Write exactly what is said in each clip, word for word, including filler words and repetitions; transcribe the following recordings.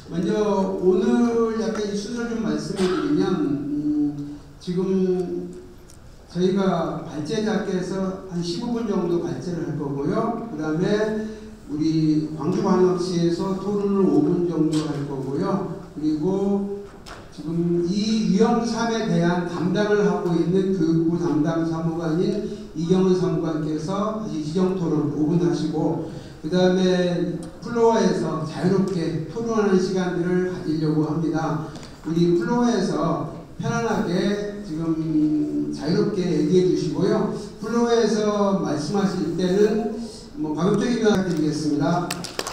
먼저 오늘 약간 이 순서를 좀 말씀을 드리면 음, 지금 저희가 발제자께서 한 십오 분 정도 발제를 할 거고요. 그 다음에 우리 광주광역시에서 토론을 오 분 정도 할 거고요. 그리고 지금 이 위험삼에 대한 담당을 하고 있는 교육부 담당 사무관인 이경은 사무관께서 다시 시정토론 오 분 하시고, 그 다음에 플로어에서 자유롭게 토론하는 시간들을 가지려고 합니다. 우리 플로어에서 편안하게 지금 자유롭게 얘기해 주시고요. 플로어에서 말씀하실 때는 뭐 가급적이면 부탁드리겠습니다.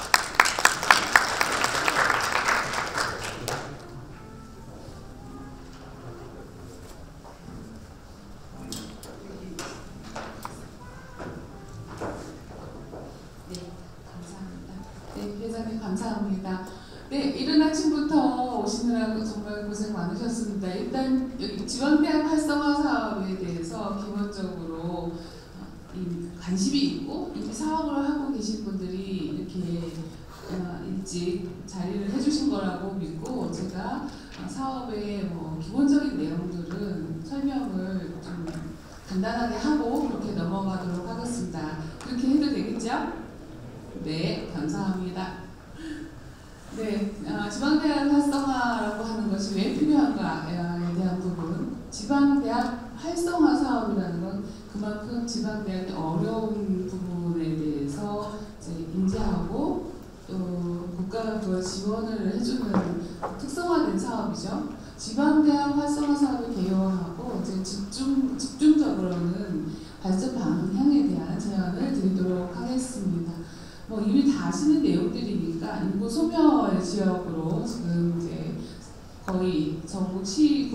감사합니다. 네, 이른 아침부터 오시느라고 정말 고생 많으셨습니다. 일단 여기 지방대학 활성화 사업에 대해서 기본적으로 관심이 있고 이미 사업을 하고 계신 분들이 이렇게 일찍 자리를 해주신 거라고 믿고, 제가 사업의 뭐 기본적인 내용들은 설명을 좀 간단하게 하고 그렇게 넘어가도록 하겠습니다. 그렇게 해도 되겠죠? 네, 감사합니다. 네, 어, 지방대학 활성화라고 하는 것이 왜 필요한가에 대한 부분. 지방대학 활성화 사업이라는 건 그만큼 지방대학의 어려운 부분에 대해서 이제 인지하고 또 국가가 그걸 지원을 해주는 특성화된 사업이죠. 지방대학 활성화 사업을 개요하고 이제 집중, 집중적으로는 발전 방향에 대한 제안을 드리도록 하겠습니다. 뭐 이미 다 아시는 내용들이니까 인구 소멸 지역으로 지금 이제 거의 전국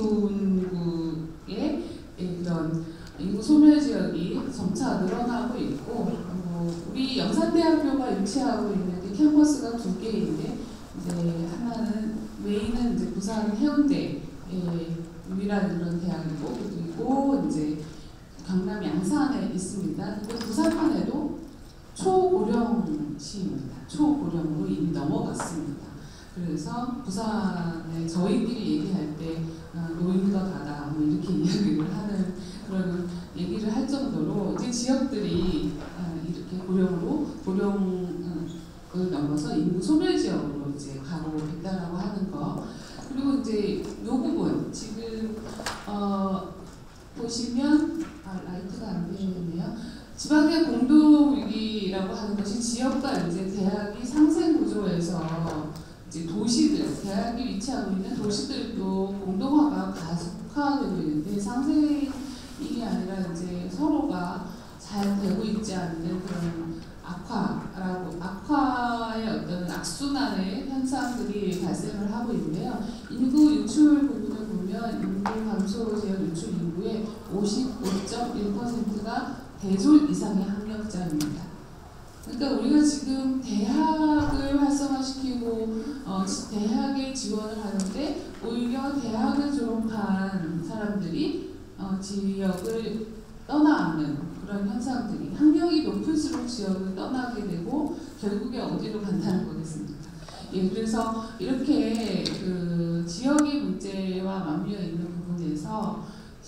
시군구의 그런 인구 소멸 지역이 점차 늘어나고 있고, 뭐 우리 영산대학교가 유치하고 있는 게 캠퍼스가 두 개인데, 이제 하나는 메인은 이제 부산 해운대에 유일한 그런 대학이고, 그리고 이제 경남 양산에 있습니다. 근데 부산만 해도 초고령시입니다. 초고령으로 이미 넘어갔습니다. 그래서 부산에 저희끼리 얘기할 때 어, 노인과 가다 뭐 이렇게 이야기를 하는 그런 얘기를 할 정도로 이제 지역들이 어, 이렇게 고령으로 고령을 넘어서 인구 소멸 지역으로 이제 가고 있다라고 하는 거. 그리고 이제 이 부분 지금 어, 보시면 아, 라이트가 안 되네요. 지방의 공동위기라고 하는 것이 지역과 이제 대학이 상생 구조에서 이제 도시들, 대학이 위치하고 있는 도시들도 공동화가 가속화되고 있는데, 상생이 아니라 이제 서로가 잘 되고 있지 않는 그런 악화라고, 악화의 어떤 악순환의 현상들이 발생을 하고 있는데요. 인구 유출 부분을 보면 인구 감소 지역 유출 인구의 오십오 점 일 퍼센트가 대졸 이상의 학력자입니다. 그러니까 우리가 지금 대학을 활성화시키고 어, 대학에 지원을 하는데, 오히려 대학을 졸업한 사람들이 어, 지역을 떠나는 그런 현상들이, 학력이 높을수록 지역을 떠나게 되고 결국에 어디로 간다는 거겠습니까? 예, 그래서 이렇게 그 지역의 문제와 맞물려 있는 부분에서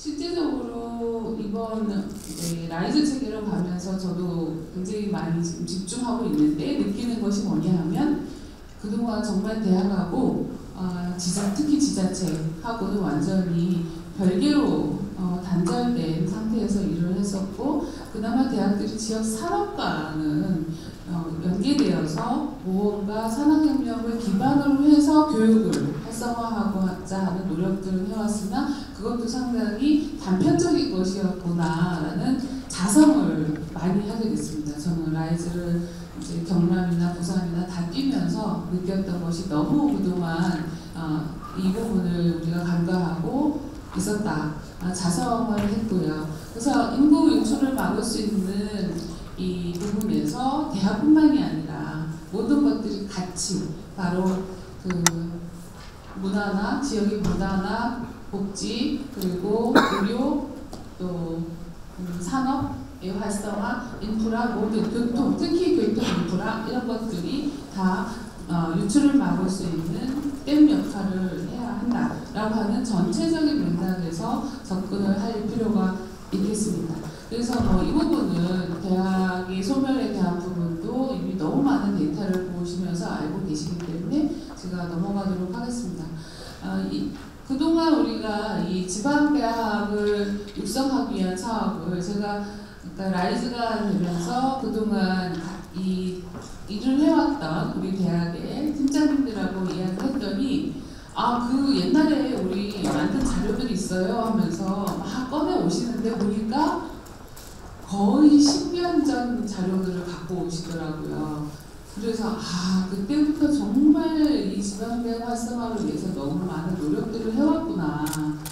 실제적으로 이번 이제 라이즈 체계로 가면서 저도 굉장히 많이 지금 집중하고 있는데 느끼는 것이 뭐냐 하면, 그동안 정말 대학하고 어, 지자, 특히 지자체하고는 완전히 별개로 어, 단절된 상태에서 일을 했었고, 그나마 대학들이 지역 산업과는 어, 연계되어서 무언가 산학협력을 기반으로 해서 교육을 활성화하고자 하는 노력들을 해왔으나 그것도 상당히 단편적인 것이었구나라는 자성을 많이 하게 됐습니다. 저는 라이즈를 이제 경남이나 부산이나 다 뛰면서 느꼈던 것이, 너무 그동안 어, 이 부분을 우리가 간과하고 있었다. 아, 자성을 했고요. 그래서 인구 유출을 막을 수 있는 이 부분에서 대학뿐만이 아니라 모든 것들이 같이 바로 그 문화나 지역의 문화나 복지, 그리고 의료, 또 산업의 활성화, 인프라, 모든 교통, 특히 교통 인프라 이런 것들이 다 어, 유출을 막을 수 있는 댐 역할을 해야 한다라고 하는 전체적인 맥락에서 접근을 할 필요가 있겠습니다. 그래서 뭐 이 부분은 대학의 소멸에 대한 부분도 이미 너무 많은 데이터를 보시면서 알고 계시기 때문에 제가 넘어가도록 하겠습니다. 아, 이, 그동안 우리가 이 지방대학을 육성하기 위한 사업을 제가 그러니까 라이즈가 되면서 그동안 이 일을 해왔던 우리 대학의 팀장님들하고 이야기를 했더니 아, 그 옛날에 우리 만든 자료들이 있어요 하면서 막 꺼내 오시는데 보니까 거의 십 년 전 자료들을 갖고 오시더라고요. 그래서 아, 그때부터 정말 이 지방대학 활성화를 위해서 너무 많은 노력들을 해왔구나.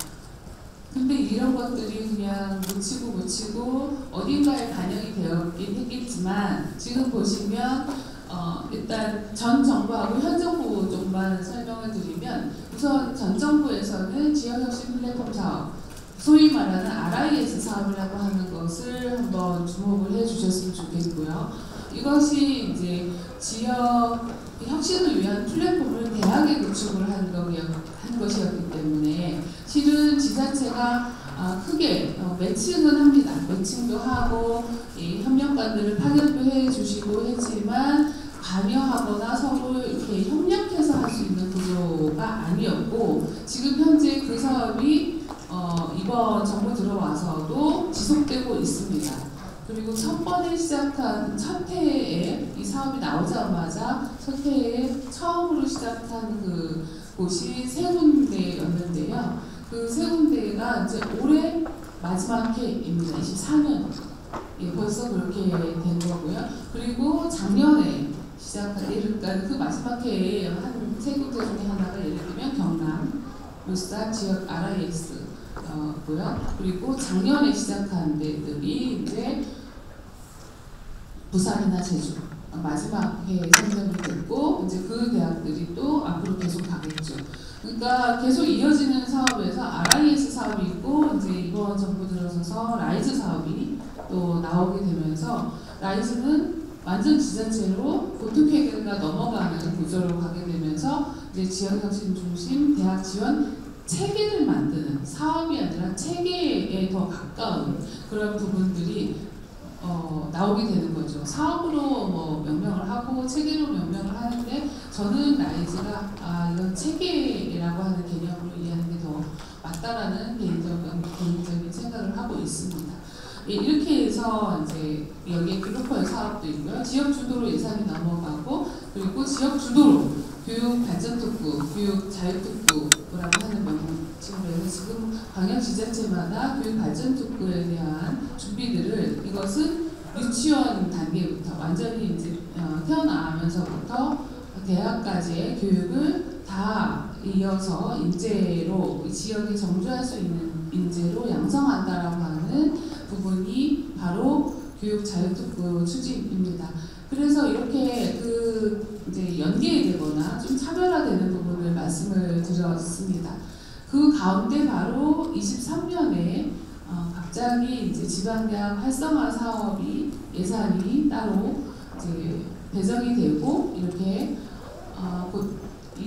근데 이런 것들이 그냥 묻히고 묻히고 어딘가에 반영이 되었긴 했겠지만 지금 보시면 어, 일단 전 정부하고 현 정부 쪽만 설명을 드리면 우선 전 정부에서는 지역혁신 플랫폼 사업, 소위 말하는 알아이에스 사업이라고 하는 것을 한번 주목을 해주셨으면 좋겠고요. 이것이 이제 지역 혁신을 위한 플랫폼을 대학에 구축을 한, 한 것이었기 때문에 실은 지자체가 아, 크게 어, 매칭은 합니다. 매칭도 하고 이 협력관들을 파견도 해주시고 했지만 관여하거나 서로 이렇게 협력해서 할 수 있는 구조가 아니었고 지금 현재 그 사업이 어, 이번 정부 들어와서도 지속되고 있습니다. 그리고 첫 번에 시작한 첫 해에 이 사업이 나오자마자 첫 해에 처음으로 시작한 그 곳이 세 군데였는데요. 그 세 군데가 이제 올해 마지막 해입니다. 이십사 년. 예, 벌써 그렇게 된 거고요. 그리고 작년에 시작한, 그러니까 그 마지막 해에 한 세 군데 중에 하나가 예를 들면 경남, 울산 지역 알아이에스고요. 그리고 작년에 시작한 데들이 이제 부산이나 제주 마지막 해에 선정이 됐고 이제 그 대학들이 또 앞으로 계속 가겠죠. 그러니까 계속 이어지는 사업에서 알아이에스 사업이 있고 이제 이번 정부 들어서서 라이즈 사업이 또 나오게 되면서 라이즈는 완전 지자체로 보특회계가 넘어가는 구조로 가게 되면서 이제 지역혁신 중심 대학 지원 체계를 만드는 사업이 아니라 체계에 더 가까운 그런 부분들이 어, 나오게 되는 거죠. 사업으로 뭐 명명을 하고 체계로 명명을 하는데 저는 라이즈가 아, 이건 체계라고 하는 개념으로 이해하는 게 더 맞다라는 개인적인, 개인적인 생각을 하고 있습니다. 예, 이렇게 해서 이제 여기에 글로벌 사업도 있고요. 지역 주도로 예산이 넘어가고 그리고 지역 주도로 교육 발전 특구, 교육 자유 특구라고 하는 명칭으로 해서 지금 광역 지자체마다 교육 발전 특구에 대한 준비들을 이것은 유치원 단계부터 완전히 이제 어, 태어나면서부터 대학까지의 교육을 다 이어서 인재로 지역에 정주할 수 있는 인재로 양성한다라고 하는 부분이 바로 교육 자유특구 추진입니다. 그래서 이렇게 그 이제 연계되거나 좀 차별화되는 부분을 말씀을 드렸습니다. 그 가운데 바로 이십삼 년에 어, 갑자기 이제 지방대학 활성화 사업이 예산이 따로 이제 배정이 되고 이렇게 어, 곧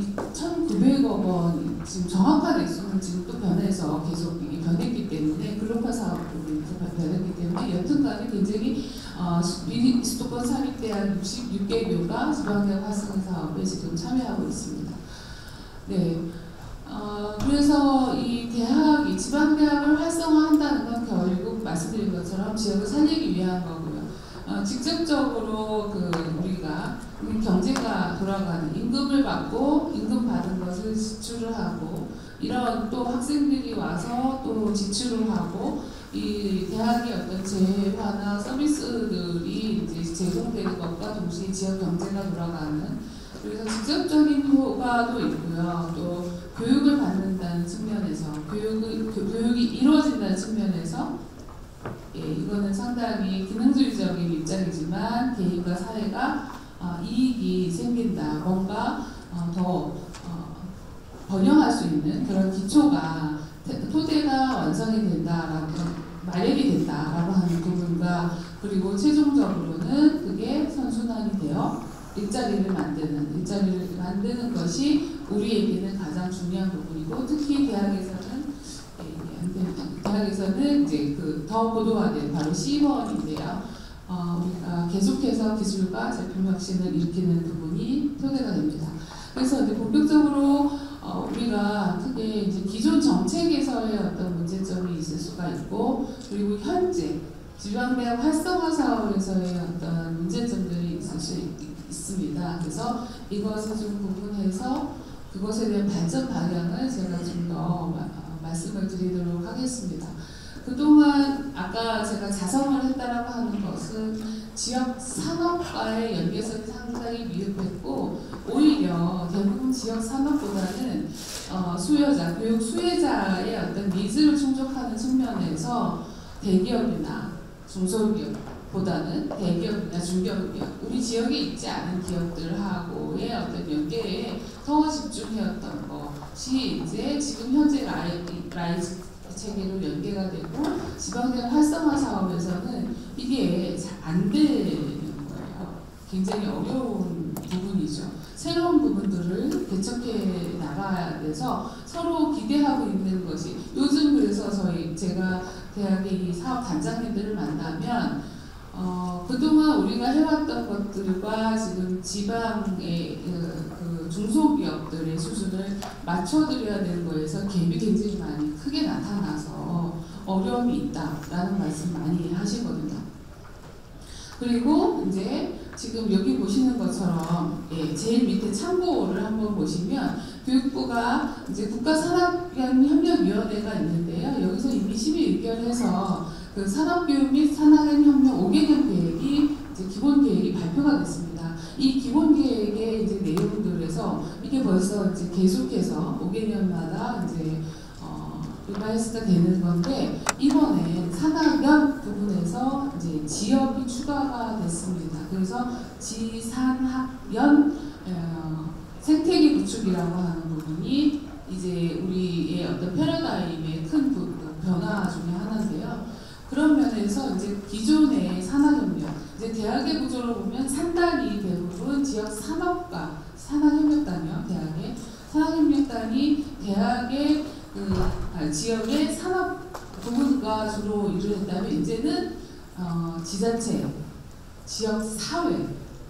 천구백억 원 지금 정확한 액수는 지금 또 변해서 계속 변했기 때문에 글로벌 사업도 변했기 때문에 여튼간에 굉장히 어, 미 수도권 사립대학 육십육 개교가 지방대학 활성화 사업에 지금 참여하고 있습니다. 네. 어, 그래서 이 대학이 지방대학을 활성화한다는 건 결국 말씀드린 것처럼 지역을 살리기 위한 거고요. 어, 직접적으로 그 우리가 경제가 돌아가는 임금을 받고 임금 받은 것을 지출을 하고 이런 또 학생들이 와서 또 지출을 하고 이 대학의 어떤 재화나 서비스들이 이제 제공되는 것과 동시에 지역 경제가 돌아가는 그래서 직접적인 효과도 있고요. 또 교육을 받는다는 측면에서 교육을, 교육이 이루어진다는 측면에서 예, 이거는 상당히 기능주의적인 입장이지만 개인과 사회가 어, 이익이 생긴다. 뭔가 어, 더 어, 번영할 수 있는 그런 기초가 토대가 완성이 된다라고 마련이 된다라고 하는 부분과 그리고 최종적으로는 그게 선순환이 되어 일자리를 만드는 일자리를 만드는 것이 우리에게는 가장 중요한 부분이고, 특히 대학에서는 대학에서는 이제 그 더 고도화된 바로 씨원인데요. 어, 우리가 계속해서 기술과 제품 혁신을 일으키는 부분이 토대가 됩니다. 그래서 이제 본격적으로 어, 우리가 크게 이제 기존 정책에서의 어떤 문제점이 있을 수가 있고, 그리고 현재 지방대학 활성화 사업에서의 어떤 문제점들이 있을 수 있, 있습니다. 그래서 이것을 좀 구분해서 그것에 대한 발전 방향을 제가 좀 더 말씀을 드리도록 하겠습니다. 그동안 아까 제가 자성을 했다라고 하는 것은 지역 산업과의 연계성이 상당히 미흡했고, 오히려 대부분 지역 산업보다는 어, 수요자, 교육 수혜자의 어떤 니즈를 충족하는 측면에서 대기업이나 중소기업보다는 대기업이나 중견기업, 우리 지역에 있지 않은 기업들하고의 어떤 연계에 더 집중해왔던 것이 이제 지금 현재 라이, 라이즈 체계로 연계가 되고, 지방대학 활성화 사업에서는 이게 잘 안 되는 거예요. 굉장히 어려운 부분이죠. 새로운 부분들을 개척해 나가야 돼서 서로 기대하고 있는 것이, 요즘 그래서 저희 제가 대학의 이 사업 단장님들을 만나면 어, 그동안 우리가 해왔던 것들과 지금 지방의 그, 그 중소기업들의 수준을 맞춰드려야 되는 거에서 갭이 굉장히 많이 크게 나타나서 어려움이 있다라는 말씀 많이 하시거든요. 그리고 이제 지금 여기 보시는 것처럼 예, 제일 밑에 참고를 한번 보시면 교육부가 이제 국가산학협력위원회가 있는데요. 여기서 이미 심의 의결해서 그 산업교육 및 산학협력 오 개년 계획이 이제 기본 계획이 발표가 됐습니다. 이 기본 계획의 이제 내용들에서 이게 벌써 이제 계속해서 오 개년마다 이제 어, 리바이스가 되는 건데, 이번에 산학연 부분에서 이제 지역이 추가가 됐습니다. 그래서 지산학연 어, 생태계 구축이라고 하는 부분이 이제 우리의 어떤 패러다임의 큰 부, 변화 중에 하나인데요. 그런 면에서 이제 기존의 산학협력, 이제 대학의 구조로 보면 산단이 대부분 지역 산업과 산학협력단이요. 대학의 산학협력단이 대학의 그 아, 지역의 산업 부분과 주로 일을 했다면, 이제는 어, 지자체, 지역 사회,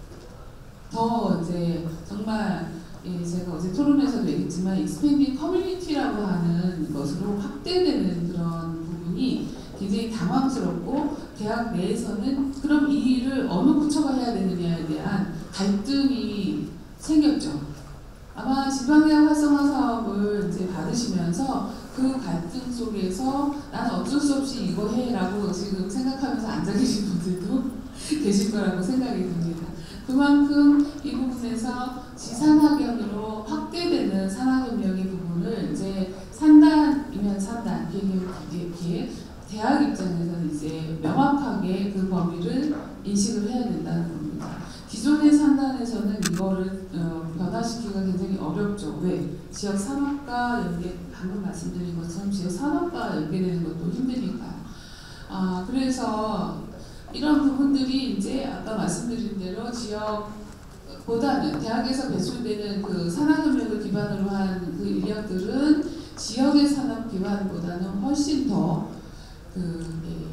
더 이제 정말 예, 제가 어제 토론에서도 얘기했지만 익스펜딩 커뮤니티라고 하는 것으로 확대되는 그런 부분이 굉장히 당황스럽고, 대학 내에서는 그럼 이 일을 어느 부처가 해야 되느냐에 대한 갈등이 생겼죠. 아마 지방대학 활성화 사업을 이제 받으시면서 그 갈등 속에서 나는 어쩔 수 없이 이거 해라고 지금 생각하면서 앉아 계신 분들도 계실 거라고 생각이 듭니다. 그만큼 이 부분에서 지산학연으로 확대되는 산학협력의 부분을 이제 산단이면 산단, 기획이면 기획, 대학 입장에서는 이제 명확하게 그 범위를 인식을 해야 된다는 겁니다. 기존의 산단에서는 이거를 어, 변화시키기가 굉장히 어렵죠. 왜? 지역 산업과 연계, 방금 말씀드린 것처럼 지역 산업과 연계되는 것도 힘드니까요. 아, 그래서 이런 부분들이 이제 아까 말씀드린 대로 지역보다는 대학에서 배출되는 그 산학협력을 기반으로 한 그 인력들은 지역의 산업 기반보다는 훨씬 더 그 예,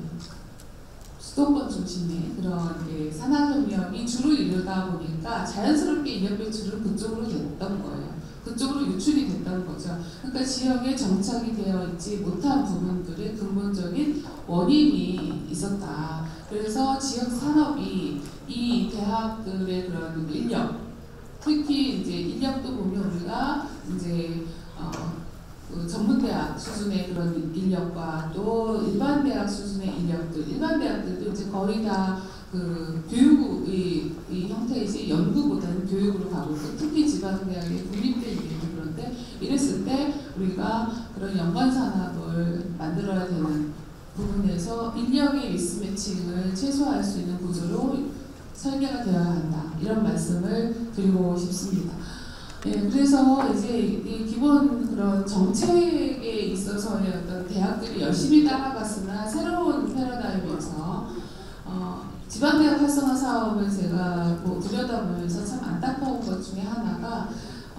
수도권 중심의 그런 예, 산학협력이 주로 이루다 보니까 자연스럽게 인력 배출은 그쪽으로 됐던 거예요. 그쪽으로 유출이 됐던 거죠. 그러니까 지역에 정착이 되어 있지 못한 부분들의 근본적인 원인이 있었다. 그래서 지역 산업이 이 대학들의 그런 인력, 특히 이제 인력도 보면 우리가 이제 어, 그 전문대학 수준의 그런 인력과 또 일반 대학 수준의 인력들, 일반 대학들도 이제 거의 다 그 교육의 이 형태이지 연구보다는 교육으로 가고 있고, 특히 지방대학의 국립대 이기는 그런데 이랬을 때 우리가 그런 연관 산업을 만들어야 되는 부분에서 인력의 미스매칭을 최소화할 수 있는 구조로 설계가 되어야 한다. 이런 말씀을 드리고 싶습니다. 네, 그래서 이제 이 기본 그런 정책에 있어서의 어떤 대학들이 열심히 따라갔으나 새로운 패러다임에서 어, 지방대학 활성화 사업을 제가 뭐 들여다보면서 참 안타까운 것 중에 하나가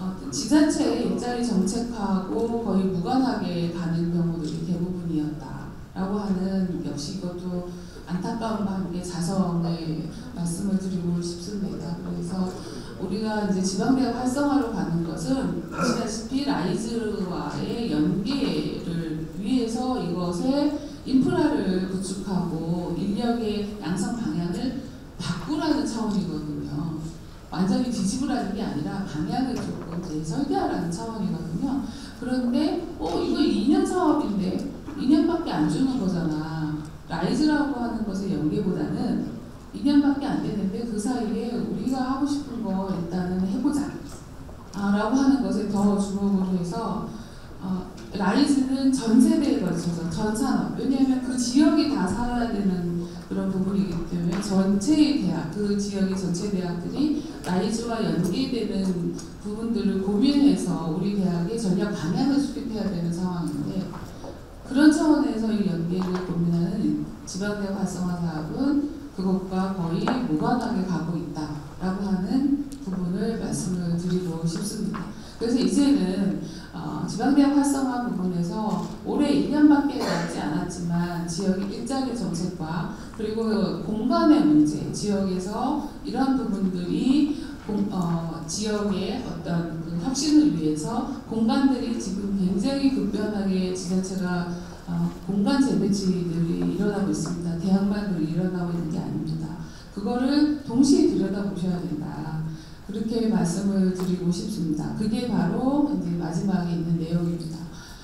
어, 지자체의 일자리 정책하고 거의 무관하게 가는 경우들이 대부분이었다라고 하는 역시 이것도 안타까움과 함께 자성의 말씀을 드리고 싶습니다. 그래서 우리가 이제 지방대학 활성화로 가는 것은 아시다시피 라이즈와의 연계를 위해서 이것의 인프라를 구축하고 인력의 양성 방향을 바꾸라는 차원이거든요. 완전히 뒤집으라는 게 아니라 방향을 조금 재설계하라는 차원이거든요. 그런데 어 이거 이 년 사업인데 이 년밖에 안 주는 거잖아. 라이즈라고 하는 것의 연계보다는 이 년밖에 안 되는데 그 사이에 우리가 하고 싶은 거 일단은 해보자 아, 라고 하는 것에 더 주목을 해서 어, 라이즈는 전 세대에 걸쳐서 전 산업, 왜냐하면 그 지역이 다 살아야 되는 그런 부분이기 때문에 전체의 대학, 그 지역의 전체 대학들이 라이즈와 연계되는 부분들을 고민해서 우리 대학의 전략 방향을 수립해야 되는 상황인데, 그런 차원에서 이 연계를 고민하는 지방대학 활성화 사업은 그것과 거의 무관하게 가고 있다라고 하는 부분을 말씀을 드리고 싶습니다. 그래서 이제는 어, 지방대학 활성화 부분에서 올해 일 년밖에 남지 않았지만 지역의 일자리 정책과 그리고 공간의 문제, 지역에서 이러한 부분들이 공, 어, 지역의 어떤 그 혁신을 위해서 공간들이 지금 굉장히 급변하게 지자체가 어, 공간 재배치들이 일어나고 있습니다. 대학만 일어나고 있는 게 아닙니다. 그거를 동시에 들여다보셔야 된다. 그렇게 말씀을 드리고 싶습니다. 그게 바로 이제 마지막에 있는 내용입니다.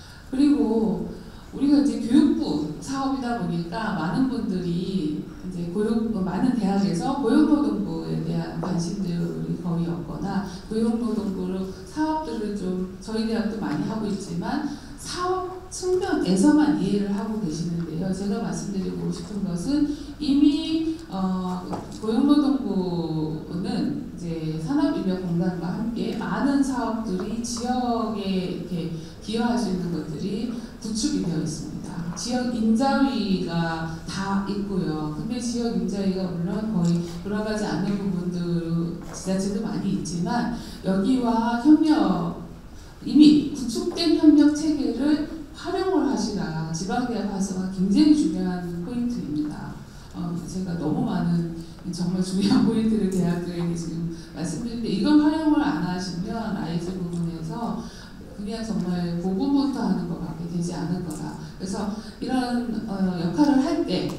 그리고 우리가 이제 교육부 사업이다 보니까 많은 분들이 이제 고용, 많은 대학에서 고용노동부에 대한 관심들이 거의 없거나 고용노동부로 사업들을 좀 저희 대학도 많이 하고 있지만 사업 측면에서만 이해를 하고 계시는데요. 제가 말씀드리고 싶은 것은 이미 어, 고용노동부는 이제 산업인력공단과 함께 많은 사업들이 지역에 이렇게 기여할 수 있는 것들이 구축이 되어 있습니다. 지역 인자위가 다 있고요. 근데 지역 인자위가 물론 거의 돌아가지 않는 부분들 지자체도 많이 있지만 여기와 협력, 이미 구축된 협력 체계를 활용을 하시라. 지방대학 활성화 굉장히 중요한 포인트입니다. 어, 제가 너무 많은 정말 중요한 포인트를 대학들에게 지금 말씀드리는데 이걸 활용을 안 하시면 라이즈 부분에서 그냥 정말 고군분투 하는 것밖에 되지 않을 거다. 그래서 이런 어, 역할을 할 때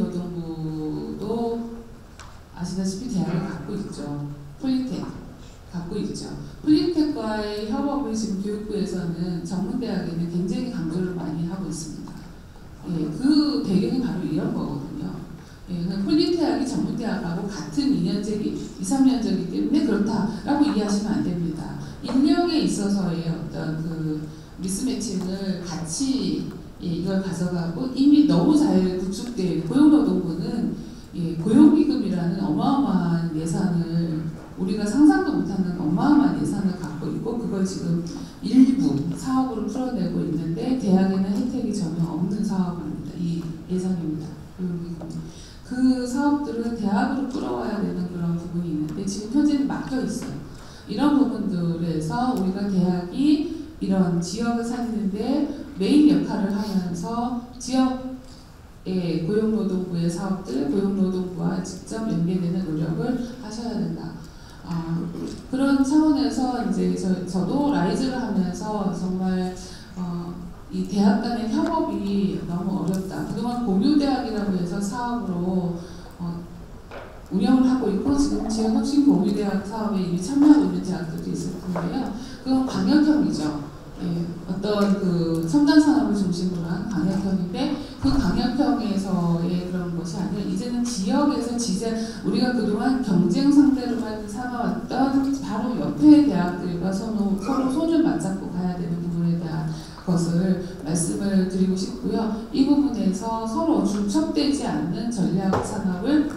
고용노동부도 아시다시피 대학을 갖고 있죠. 폴리텍 갖고 있죠. 폴리텍과의 협업을 지금 교육부에서는 전문대학에는 굉장히 강조를 많이 하고 있습니다. 예, 그 배경이 바로 이런 거거든요. 예, 폴리텍이 전문대학하고 같은 이 년제기, 이, 삼 년제이기 때문에 그렇다라고 이해하시면 안 됩니다. 인력에 있어서의 어떤 그 미스매칭을 같이 예, 이걸 가져가고 이미 너무 잘 구축된 고용노동부는 예, 고용기금이라는 어마어마한 예산을 우리가 상상도 못하는 어마어마한 예산을 갖고 있고 그걸 지금 일부 사업으로 풀어내고 있는데 대학에는 혜택이 전혀 없는 사업입니다. 이 예산입니다. 고용기금. 그 사업들은 대학으로 끌어와야 되는 그런 부분이 있는데 지금 현재는 막혀 있어요. 이런 부분들에서 우리가 대학이 이런 지역을 살리는데 메인 역할을 하면서 지역의 고용노동부의 사업들, 고용노동부와 직접 연계되는 노력을 하셔야 된다. 어, 그런 차원에서 이제 저, 저도 라이즈를 하면서 정말 어, 이 대학 간의 협업이 너무 어렵다. 그동안 공유대학이라고 해서 사업으로 어, 운영을 하고 있고 지금 지역혁신공유대학 사업에 이미 참여하고 있는 대학들도 있을 텐데요. 그건 광역형이죠. 예, 어떤 그 첨단 산업을 중심으로 한 광역형인데 그 광역형에서의 그런 것이 아니라 이제는 지역에서 지자 우리가 그동안 경쟁 상대로만 삼아왔던 바로 옆의 대학들과 서로, 서로 손을 맞잡고 가야 되는 부분에 대한 것을 말씀을 드리고 싶고요. 이 부분에서 서로 중첩되지 않는 전략 산업을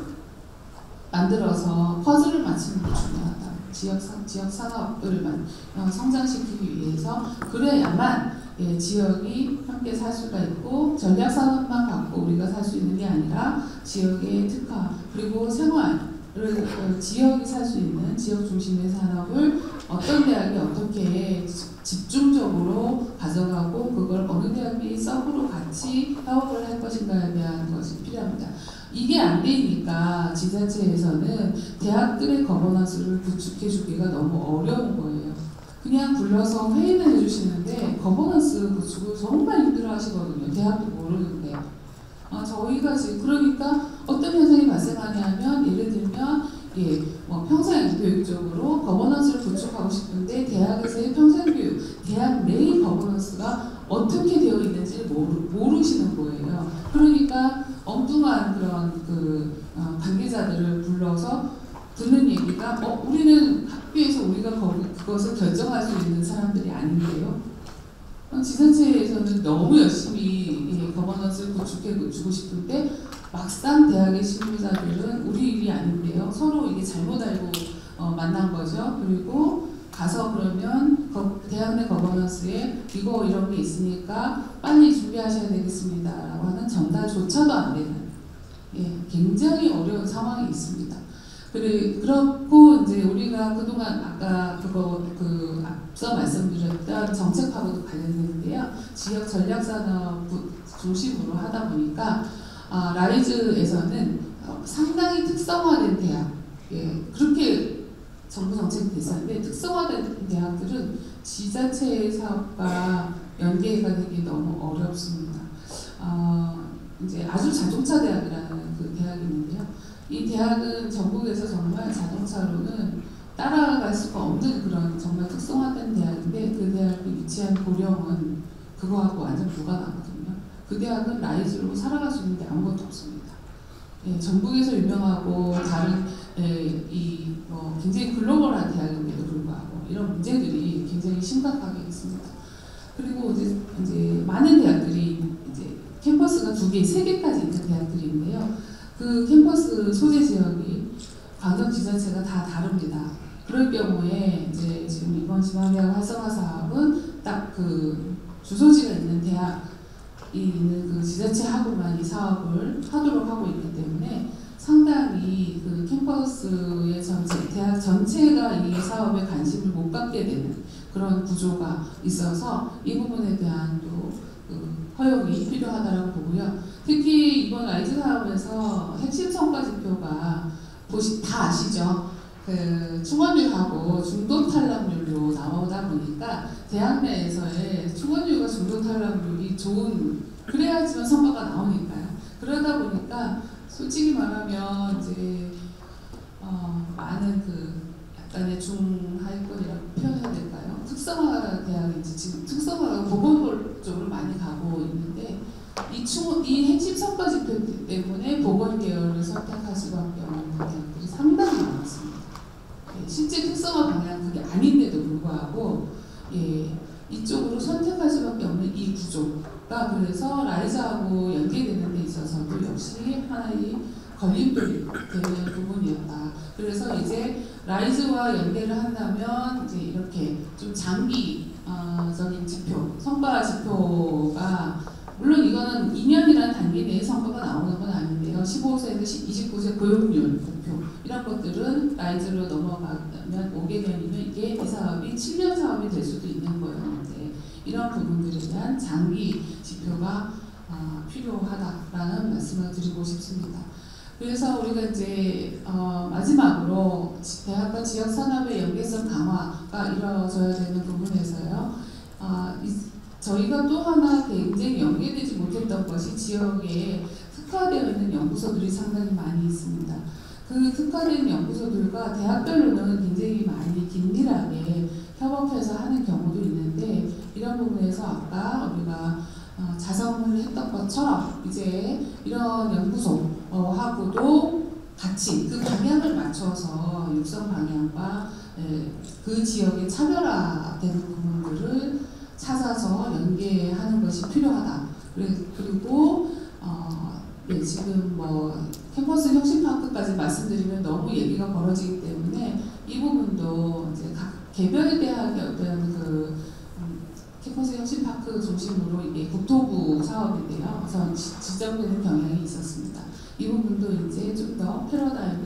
만들어서 퍼즐을 맞추는 게 중요하다. 지역, 지역 산업을 어, 성장시키기 위해서 그래야만 예, 지역이 함께 살 수가 있고 전략 산업만 갖고 우리가 살 수 있는 게 아니라 지역의 특화 그리고 생활을 어, 지역이 살 수 있는 지역 중심의 산업을 어떤 대학이 어떻게 집중적으로 가져가고 그걸 어느 대학이 서브로 같이 협업을 할 것인가에 대한 것이 필요합니다. 이게 안 되니까 지자체에서는 대학들의 거버넌스를 구축해주기가 너무 어려운 거예요. 그냥 불러서 회의는 해주시는데 거버넌스 구축을 정말 힘들어 하시거든요. 대학도 모르는데. 아, 저희가 지금 그러니까 어떤 현상이 발생하냐면 예를 들면 예, 뭐 평생교육적으로 거버넌스를 구축하고 싶은데 대학에서의 평생교육, 대학 내의 거버넌스가 어떻게 되어 있는지 모르, 모르시는 거예요. 그러니까 엉뚱한 그런 그 어, 관계자들을 불러서 듣는 얘기가 어 우리는 학교에서 우리가 거기 그것을 결정할 수 있는 사람들이 아닌데요. 지자체에서는 너무 열심히 예, 거버넌스를 구축해 주고 싶은데 막상 대학의 실무자들은 우리 일이 아닌데요. 서로 이게 잘못 알고 어, 만난 거죠. 그리고 가서 그러면 거, 대학 내 거버넌스에 이거 이런 게 있으니까 빨리 준비하셔야 되겠습니다. 라고 하는 전달조차도 안 되는 예, 굉장히 어려운 상황이 있습니다. 그래, 그렇고 이제 우리가 그동안 아까 그거 그 앞서 말씀드렸던 정책하고도 관련되는데요. 지역 전략산업 중심으로 하다 보니까 아, 라이즈에서는 상당히 특성화된 대학, 예, 그렇게 정부 정책이 됐었는데 특성화된 대학들은 지자체의 사업과 연계가 되기 너무 어렵습니다. 어, 이제 아주 자동차 대학이라는 그 대학이 있는데요. 이 대학은 전국에서 정말 자동차로는 따라갈 수가 없는 그런 정말 특성화된 대학인데 그 대학이 위치한 고령은 그거하고 완전 무관하거든요. 그 대학은 라이즈로 살아갈 수 있는데 아무것도 없습니다. 예, 전국에서 유명하고 다른 예, 이 뭐 굉장히 글로벌한 대학임에도 불구하고 이런 문제들이 굉장히 심각하게 있습니다. 그리고 이제, 이제 많은 대학들이 이제 캠퍼스가 두 개, 세 개까지 있는 대학들인데요. 그 캠퍼스 소재 지역이 광역지자체가 다 다릅니다. 그럴 경우에 이제 지금 이번 지방대학 활성화 사업은 딱 그 주소지가 있는 대학이 있는 그 지자체하고만 이 사업을 하도록 하고 있기 때문에 상당히 그 캠퍼스의 전체, 대학 전체가 이 사업에 관심을 못 갖게 되는 그런 구조가 있어서 이 부분에 대한 또 그 허용이 필요하다고 보고요. 특히 이번 라이즈 사업에서 핵심 성과 지표가 보시 다 아시죠? 그 충원율하고 중도 탈락률로 나오다 보니까 대학 내에서의 충원율과 중도 탈락률이 좋은 그래야지만 성과가 나오니까요. 그러다 보니까 솔직히 말하면 이제 어, 많은 그 약간의 중하위권이라고 표현해야 될까요? 특성화 대학인지 지금 특성화가 보건 쪽으로 많이 가고 있는데 이, 충, 이 핵심 성과 지표 때문에 보건 계열을 선택할 수밖에 없는 대학들이 상당히 많았습니다. 예, 실제 특성화 방향 그게 아닌데도 불구하고 예, 이쪽으로 선택할 수밖에 없는 이 구조가 그래서 라이즈하고 연계되는 데 있어서도 역시 하나의 걸림돌이 되는 부분이었다. 그래서 이제 라이즈와 연계를 한다면 이제 이렇게 좀 장기적인 지표, 성과 지표가 물론 이거는 이 년이라는 단기 내에 성과가 나오는 건 아닌데요. 십오 세에서 이십구 세 고용률 목표 이런 것들은 라이즈로 넘어가면 오 개년이면 이게 이 사업이 칠 년 사업이 될 수도 있는 거였는데 이런 부분들에 대한 장기 지표가 어, 필요하다라는 말씀을 드리고 싶습니다. 그래서 우리가 이제 어, 마지막으로 대학과 지역 산업의 연계성 강화가 이루어져야 되는 부분에서요. 어, 이, 저희가 또 하나 굉장히 연계되지 못했던 것이 지역에 특화되어 있는 연구소들이 상당히 많이 있습니다. 그 특화된 연구소들과 대학별로는 굉장히 많이 긴밀하게 협업해서 하는 경우도 있는데 이런 부분에서 아까 우리가 어, 자성을 했던 것처럼 이제 이런 연구소하고도 같이 그 방향을 맞춰서 육성 방향과 에, 그 지역의 차별화되는 부분들을 찾아서 연계하는 것이 필요하다. 그리고 어, 네, 지금 뭐 캠퍼스 혁신파크까지 말씀드리면 너무 얘기가 벌어지기 때문에 이 부분도 이제 각 개별 대학의 어떤 그 음, 캠퍼스 혁신파크 중심으로 이게 국토부 사업인데요. 그래서 지, 지정되는 경향이 있었습니다. 이 부분도 이제 좀 더 패러다임이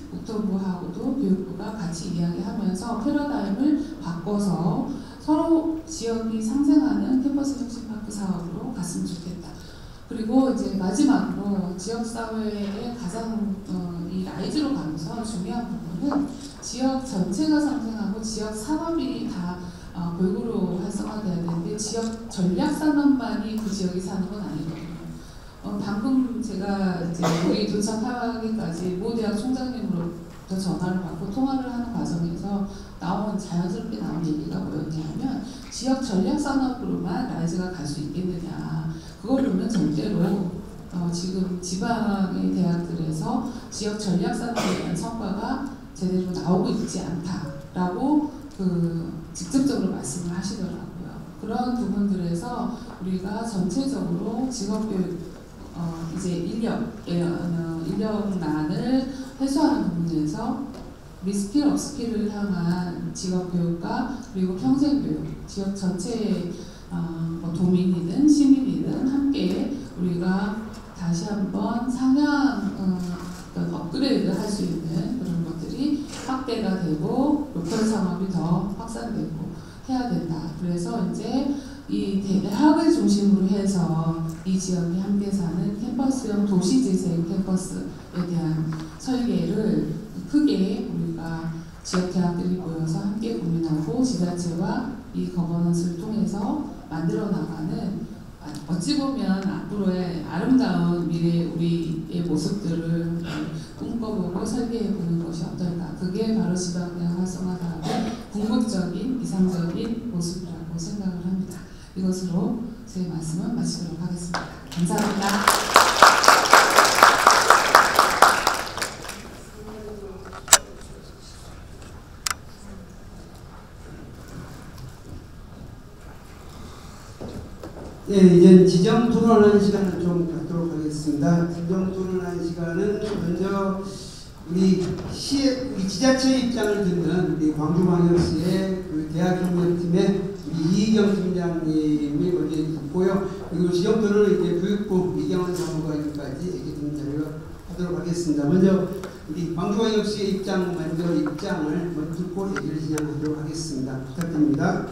국토부하고도 교육부가 같이 이야기하면서 패러다임을 바꿔서 서로 지역이 상생하는 캠퍼스 혁신파크 사업으로 갔으면 좋겠다. 그리고 이제 마지막으로 지역사회의 가장 어, 이 라이즈로 가면서 중요한 부분은 지역 전체가 상생하고 지역 산업이 다 어, 골고루 활성화돼야 되는데 지역 전략산업만이 그 지역이 사는 건 아니거든요. 어, 방금 제가 이제 여기 도착하기까지 모 대학 총장님으로부터 전화를 받고 통화를 하는 과정에서 나온 자연스럽게 나온 얘기가 뭐였냐면 지역 전략산업으로만 라이즈가 갈 수 있겠느냐. 그거로는 절대로 어, 지금 지방의 대학들에서 지역 전략산업에 대한 성과가 제대로 나오고 있지 않다라고 그 직접적으로 말씀을 하시더라고요. 그런 부분들에서 우리가 전체적으로 직업교육 어, 이제 인력 어, 인력난을 해소하는 부분에서 리스킬 업스킬을 향한 직업교육과 그리고 평생교육 지역 전체의 어, 뭐 도민이든 시민이든 함께 우리가 다시 한번 상향 어, 어떤 업그레이드 할 수 있는 그런 것들이 확대가 되고 로컬 산업이 더 확산되고 해야 된다. 그래서 이제 이 대학을 중심으로 해서 이 지역이 함께 사는 캠퍼스형 도시재생 캠퍼스에 대한 설계를 크게 우리가 지역 대학들이 모여서 함께 고민하고 지자체와 이 거버넌스를 통해서 만들어 나가는 어찌 보면 앞으로의 아름다운 미래 우리의 모습들을 꿈꿔보고 설계해보는 것이 어떨까. 그게 바로 지방대학 활성화 사업의 궁극적인 이상적인 모습이라고 생각을 합니다. 이것으로 제 말씀을 마치도록 하겠습니다. 감사합니다. 예, 이제 지정 토론하는 시간을 좀 갖도록 하겠습니다. 지정 토론하는 시간은 먼저 우리 시 우리 지자체 입장을 듣는 우리 광주광역시의 그 대학협력팀의 우리 이희경 팀장님이 먼저 듣고요. 그리고 지정 토론은 이제 교육부 이경원 사무관님까지 얘기 듣는 자리로 하도록 하겠습니다. 먼저 우리 광주광역시의 입장 먼저 입장을 먼저 듣고 얘기를 진행하도록 하겠습니다. 부탁드립니다.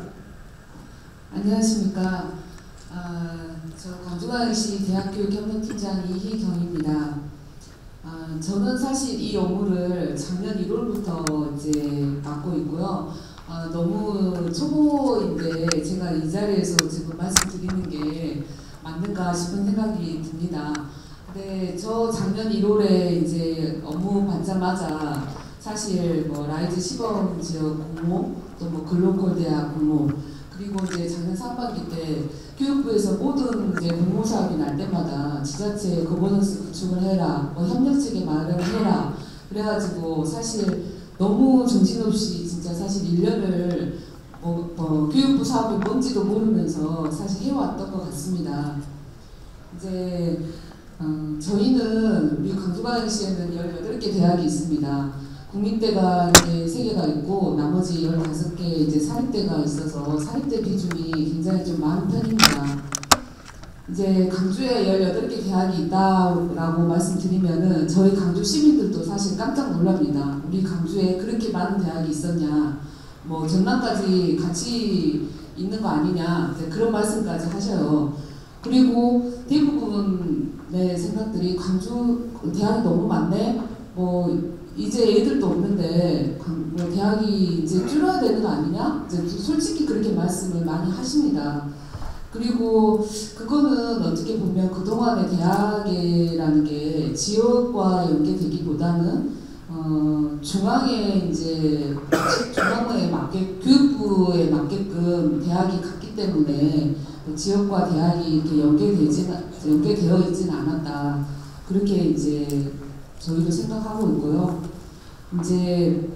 안녕하십니까. 아, 저 광주광역시 대학교육협력팀장 이희경입니다. 아, 저는 사실 이 업무를 작년 일월부터 이제 맡고 있고요. 아, 너무 초보인데 제가 이 자리에서 지금 말씀드리는 게 맞는가 싶은 생각이 듭니다. 근데 저 작년 일월에 이제 업무 받자마자 사실 뭐 라이즈 시범 지역 공모, 또 뭐 글로컬 대학 공모, 그리고 이제 작년 상반기 때 교육부에서 모든 이제 공모 사업이 날 때마다 지자체 거버넌스 구축을 해라, 뭐 협력 체계 마련을 해라. 그래가지고 사실 너무 정신없이 진짜 사실 일 년을 뭐, 뭐 교육부 사업이 뭔지도 모르면서 사실 해왔던 것 같습니다. 이제 어, 저희는 우리 광주광역시에는 열여덟 개 대학이 있습니다. 국민대가 이제 세 개가 있고 나머지 열다섯 개 이제 사립대가 있어서 사립대 비중이 굉장히 좀 많은 편입니다. 이제 강주에 열여덟 개 대학이 있다라고 말씀드리면은 저희 강주 시민들도 사실 깜짝 놀랍니다. 우리 강주에 그렇게 많은 대학이 있었냐, 뭐 전남까지 같이 있는 거 아니냐, 이제 그런 말씀까지 하셔요. 그리고 대부분의 생각들이 광주 대학이 너무 많네, 뭐 이제 애들도 없는데 뭐 대학이 이제 줄어야 되는 거 아니냐? 이제 솔직히 그렇게 말씀을 많이 하십니다. 그리고 그거는 어떻게 보면 그동안의 대학이라는 게 지역과 연계되기보다는 어 중앙에 이제 중앙에 맞게 교육부에 맞게끔 대학이 갔기 때문에 지역과 대학이 이렇게 연계되지 연계되어 있지는 않았다. 그렇게 이제 저희도 생각하고 있고요. 이제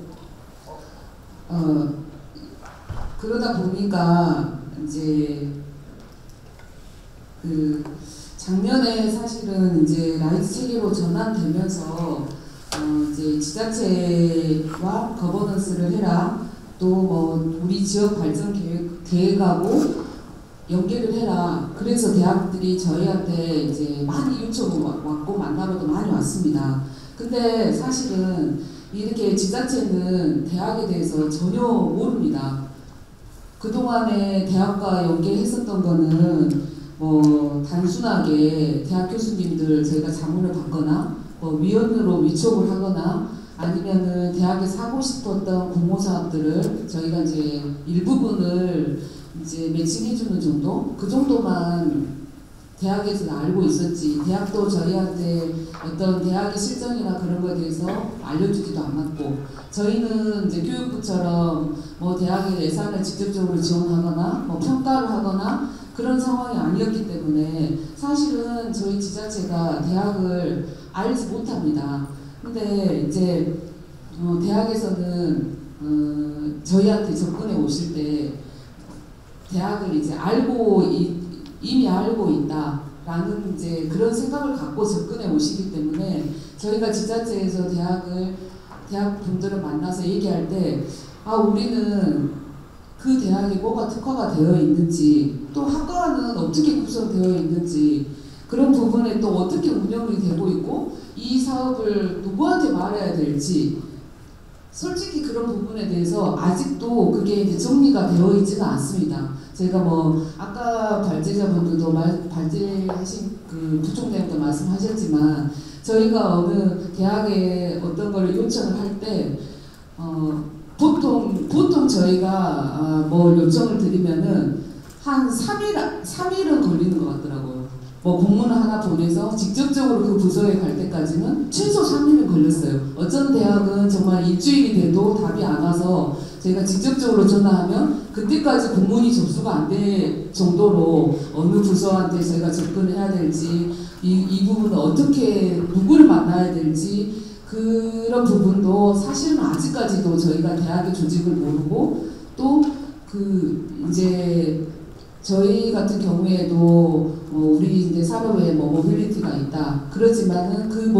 어 그러다 보니까 이제 그 작년에 사실은 이제 라이즈 체계로 전환되면서 어 이제 지자체와 거버넌스를 해라, 또 뭐 우리 지역 발전 계획 계획하고 연계를 해라. 그래서 대학들이 저희한테 이제 많이 요청을 왔고 만나러도 많이 왔습니다. 근데 사실은 이렇게 지자체는 대학에 대해서 전혀 모릅니다. 그동안에 대학과 연계했었던 거는 뭐 단순하게 대학 교수님들 저희가 자문을 받거나 뭐 위원으로 위촉을 하거나 아니면은 대학에서 하고 싶었던 공모 사업들을 저희가 이제 일부분을 이제 매칭해주는 정도? 그 정도만 대학에서는 알고 있었지, 대학도 저희한테 어떤 대학의 실정이나 그런 거에 대해서 알려주지도 않았고, 저희는 이제 교육부처럼 뭐 대학의 예산을 직접적으로 지원하거나 뭐 평가를 하거나 그런 상황이 아니었기 때문에 사실은 저희 지자체가 대학을 알지 못합니다. 근데 이제 어 대학에서는 어 저희한테 접근해 오실 때 대학을 이제 알고 이, 이미 알고 있다라는 이제 그런 생각을 갖고 접근해 오시기 때문에 저희가 지자체에서 대학을 대학 분들을 만나서 얘기할 때 아 우리는 그 대학에 뭐가 특화가 되어 있는지 또 학과는 어떻게 구성되어 있는지 그런 부분에 또 어떻게 운영이 되고 있고 이 사업을 누구한테 말해야 될지 솔직히 그런 부분에 대해서 아직도 그게 이제 정리가 되어 있지는 않습니다. 제가 뭐 아까 발제자분들도 말, 발제하신 그 부총장님도 말씀하셨지만 저희가 어느 대학에 어떤 걸 요청을 할 때 어, 보통 보통 저희가 아, 뭐 요청을 드리면은 한 삼 일 삼 일은 걸리는 것 같더라고요. 뭐 공문을 하나 보내서 직접적으로 그 부서에 갈 때까지는 최소 삼 일은 걸렸어요. 어떤 대학은 정말 일주일이 돼도 답이 안 와서 저희가 직접적으로 전화하면 그때까지 공문이 접수가 안 될 정도로 어느 부서한테 저희가 접근해야 될지 이, 이 부분을 어떻게 누구를 만나야 될지 그런 부분도 사실은 아직까지도 저희가 대학의 조직을 모르고 또 그 이제 저희 같은 경우에도 뭐 우리 이제 산업에 뭐 모빌리티가 있다. 그렇지만은 그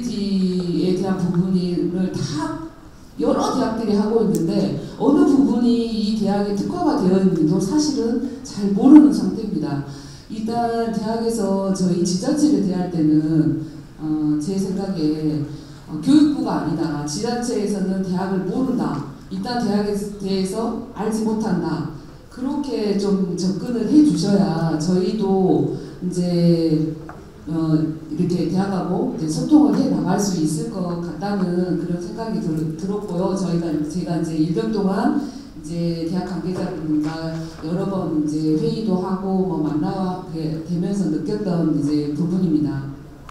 모빌리티에 대한 부분을 다 여러 대학들이 하고 있는데 어느 부분이 이 대학에 특화가 되어 있는지도 사실은 잘 모르는 상태입니다. 일단 대학에서 저희 지자체를 대할 때는 어 제 생각에 어 교육부가 아니다. 지자체에서는 대학을 모른다. 일단 대학에 대해서 알지 못한다. 그렇게 좀 접근을 해 주셔야 저희도 이제 어 이렇게 대학하고 이제 소통을 해 나갈 수 있을 것 같다는 그런 생각이 들, 들었고요. 저희가 제가 이제 일 년 동안 이제 대학 관계자분들과 여러 번 이제 회의도 하고 뭐 만나게 되면서 느꼈던 이제 부분입니다.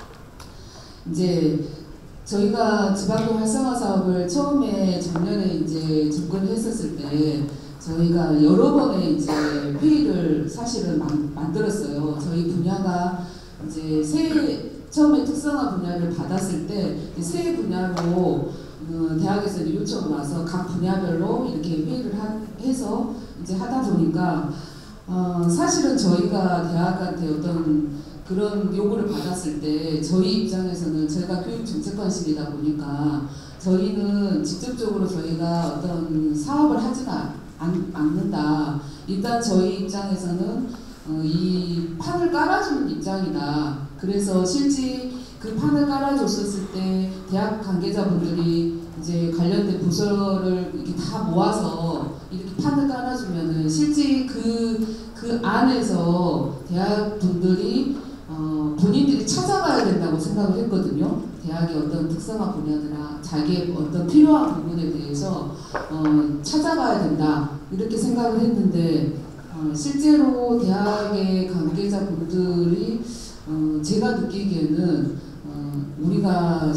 이제 저희가 지방도 활성화 사업을 처음에 작년에 이제 접근했었을 때 저희가 여러 번의 이제 회의를 사실은 만, 만들었어요. 저희 분야가 이제 새 처음에 특성화 분야를 받았을 때 새 분야로 어, 대학에서 요청이 와서 각 분야별로 이렇게 회의를 하, 해서 이제 하다 보니까 어, 사실은 저희가 대학한테 어떤 그런 요구를 받았을 때 저희 입장에서는 저희가 교육정책관실이다 보니까 저희는 직접적으로 저희가 어떤 사업을 하지는 않, 않는다. 일단 저희 입장에서는 어, 이 판을 깔아주는 입장이다. 그래서 실제 그 판을 깔아줬었을 때 대학 관계자분들이 이제 관련된 부서를 이렇게 다 모아서 이렇게 판을 깔아주면은 실제 그, 그 안에서 대학 분들이 어, 본인들이 찾아가야 된다고 생각을 했거든요. 대학의 어떤 특성화 분야나 자기의 어떤 필요한 부분에 대해서 어, 찾아가야 된다 이렇게 생각을 했는데 어, 실제로 대학의 관계자분들이 어, 제가 느끼기에는 어, 우리가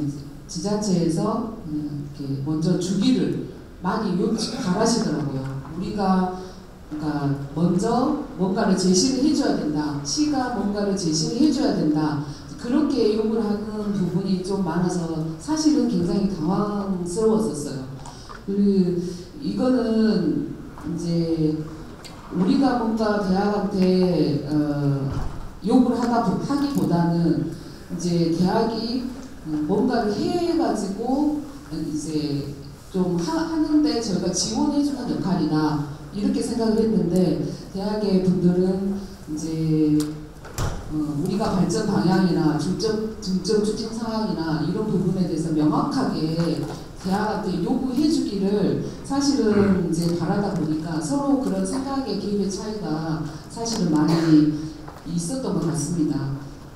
지자체에서 음, 이렇게 먼저 주기를 많이 요청 바라시더라고요. 우리가 그러니까 먼저 뭔가를 제시를 해줘야 된다. 시가 뭔가를 제시를 해줘야 된다. 그렇게 요구를 하는 부분이 좀 많아서 사실은 굉장히 당황스러웠었어요. 그리고 이거는 이제 우리가 뭔가 대학한테 어, 요구를 하다 하기보다는 이제 대학이 뭔가를 해가지고 이제 좀 하, 하는데 저희가 지원해주는 역할이다. 이렇게 생각을 했는데 대학의 분들은 이제 어, 우리가 발전 방향이나 중점, 중점 추진 상황이나 이런 부분에 대해서 명확하게 대학한테 요구해주기를 사실은 이제 바라다 보니까 서로 그런 생각의 개입의 차이가 사실은 많이 있었던 것 같습니다.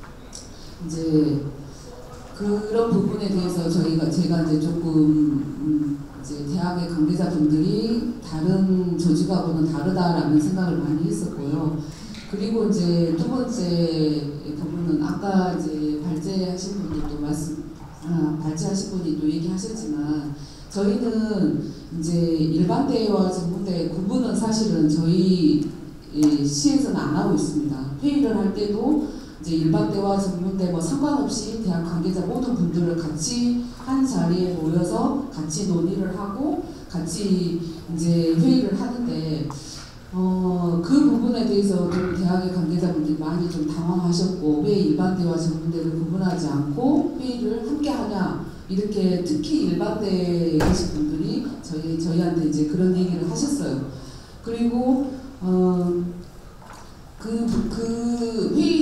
이제 그런 부분에 대해서 저희가 제가 이제 조금 음 이제 대학의 관계자분들이 다른 조직하고는 다르다라는 생각을 많이 했었고요. 그리고 이제 두 번째 부분은 아까 이제 발제하신 분이 또 말씀, 아, 발제하신 분이 또 얘기하셨지만 저희는 이제 일반대와 전문대 구분은 사실은 저희 시에서는 안 하고 있습니다. 회의를 할 때도 이제 일반대와 전문대 뭐 상관없이 대학 관계자 모든 분들을 같이 한 자리에 모여서 같이 논의를 하고 같이 이제 회의를 하는데 어, 그 부분에 대해서 좀 대학의 관계자분들이 많이 좀 당황하셨고 왜 일반대와 전문대를 구분하지 않고 회의를 함께 하냐 이렇게 특히 일반대에 계신 분들이 저희, 저희한테 이제 그런 얘기를 하셨어요. 그리고 어, 그, 그 회의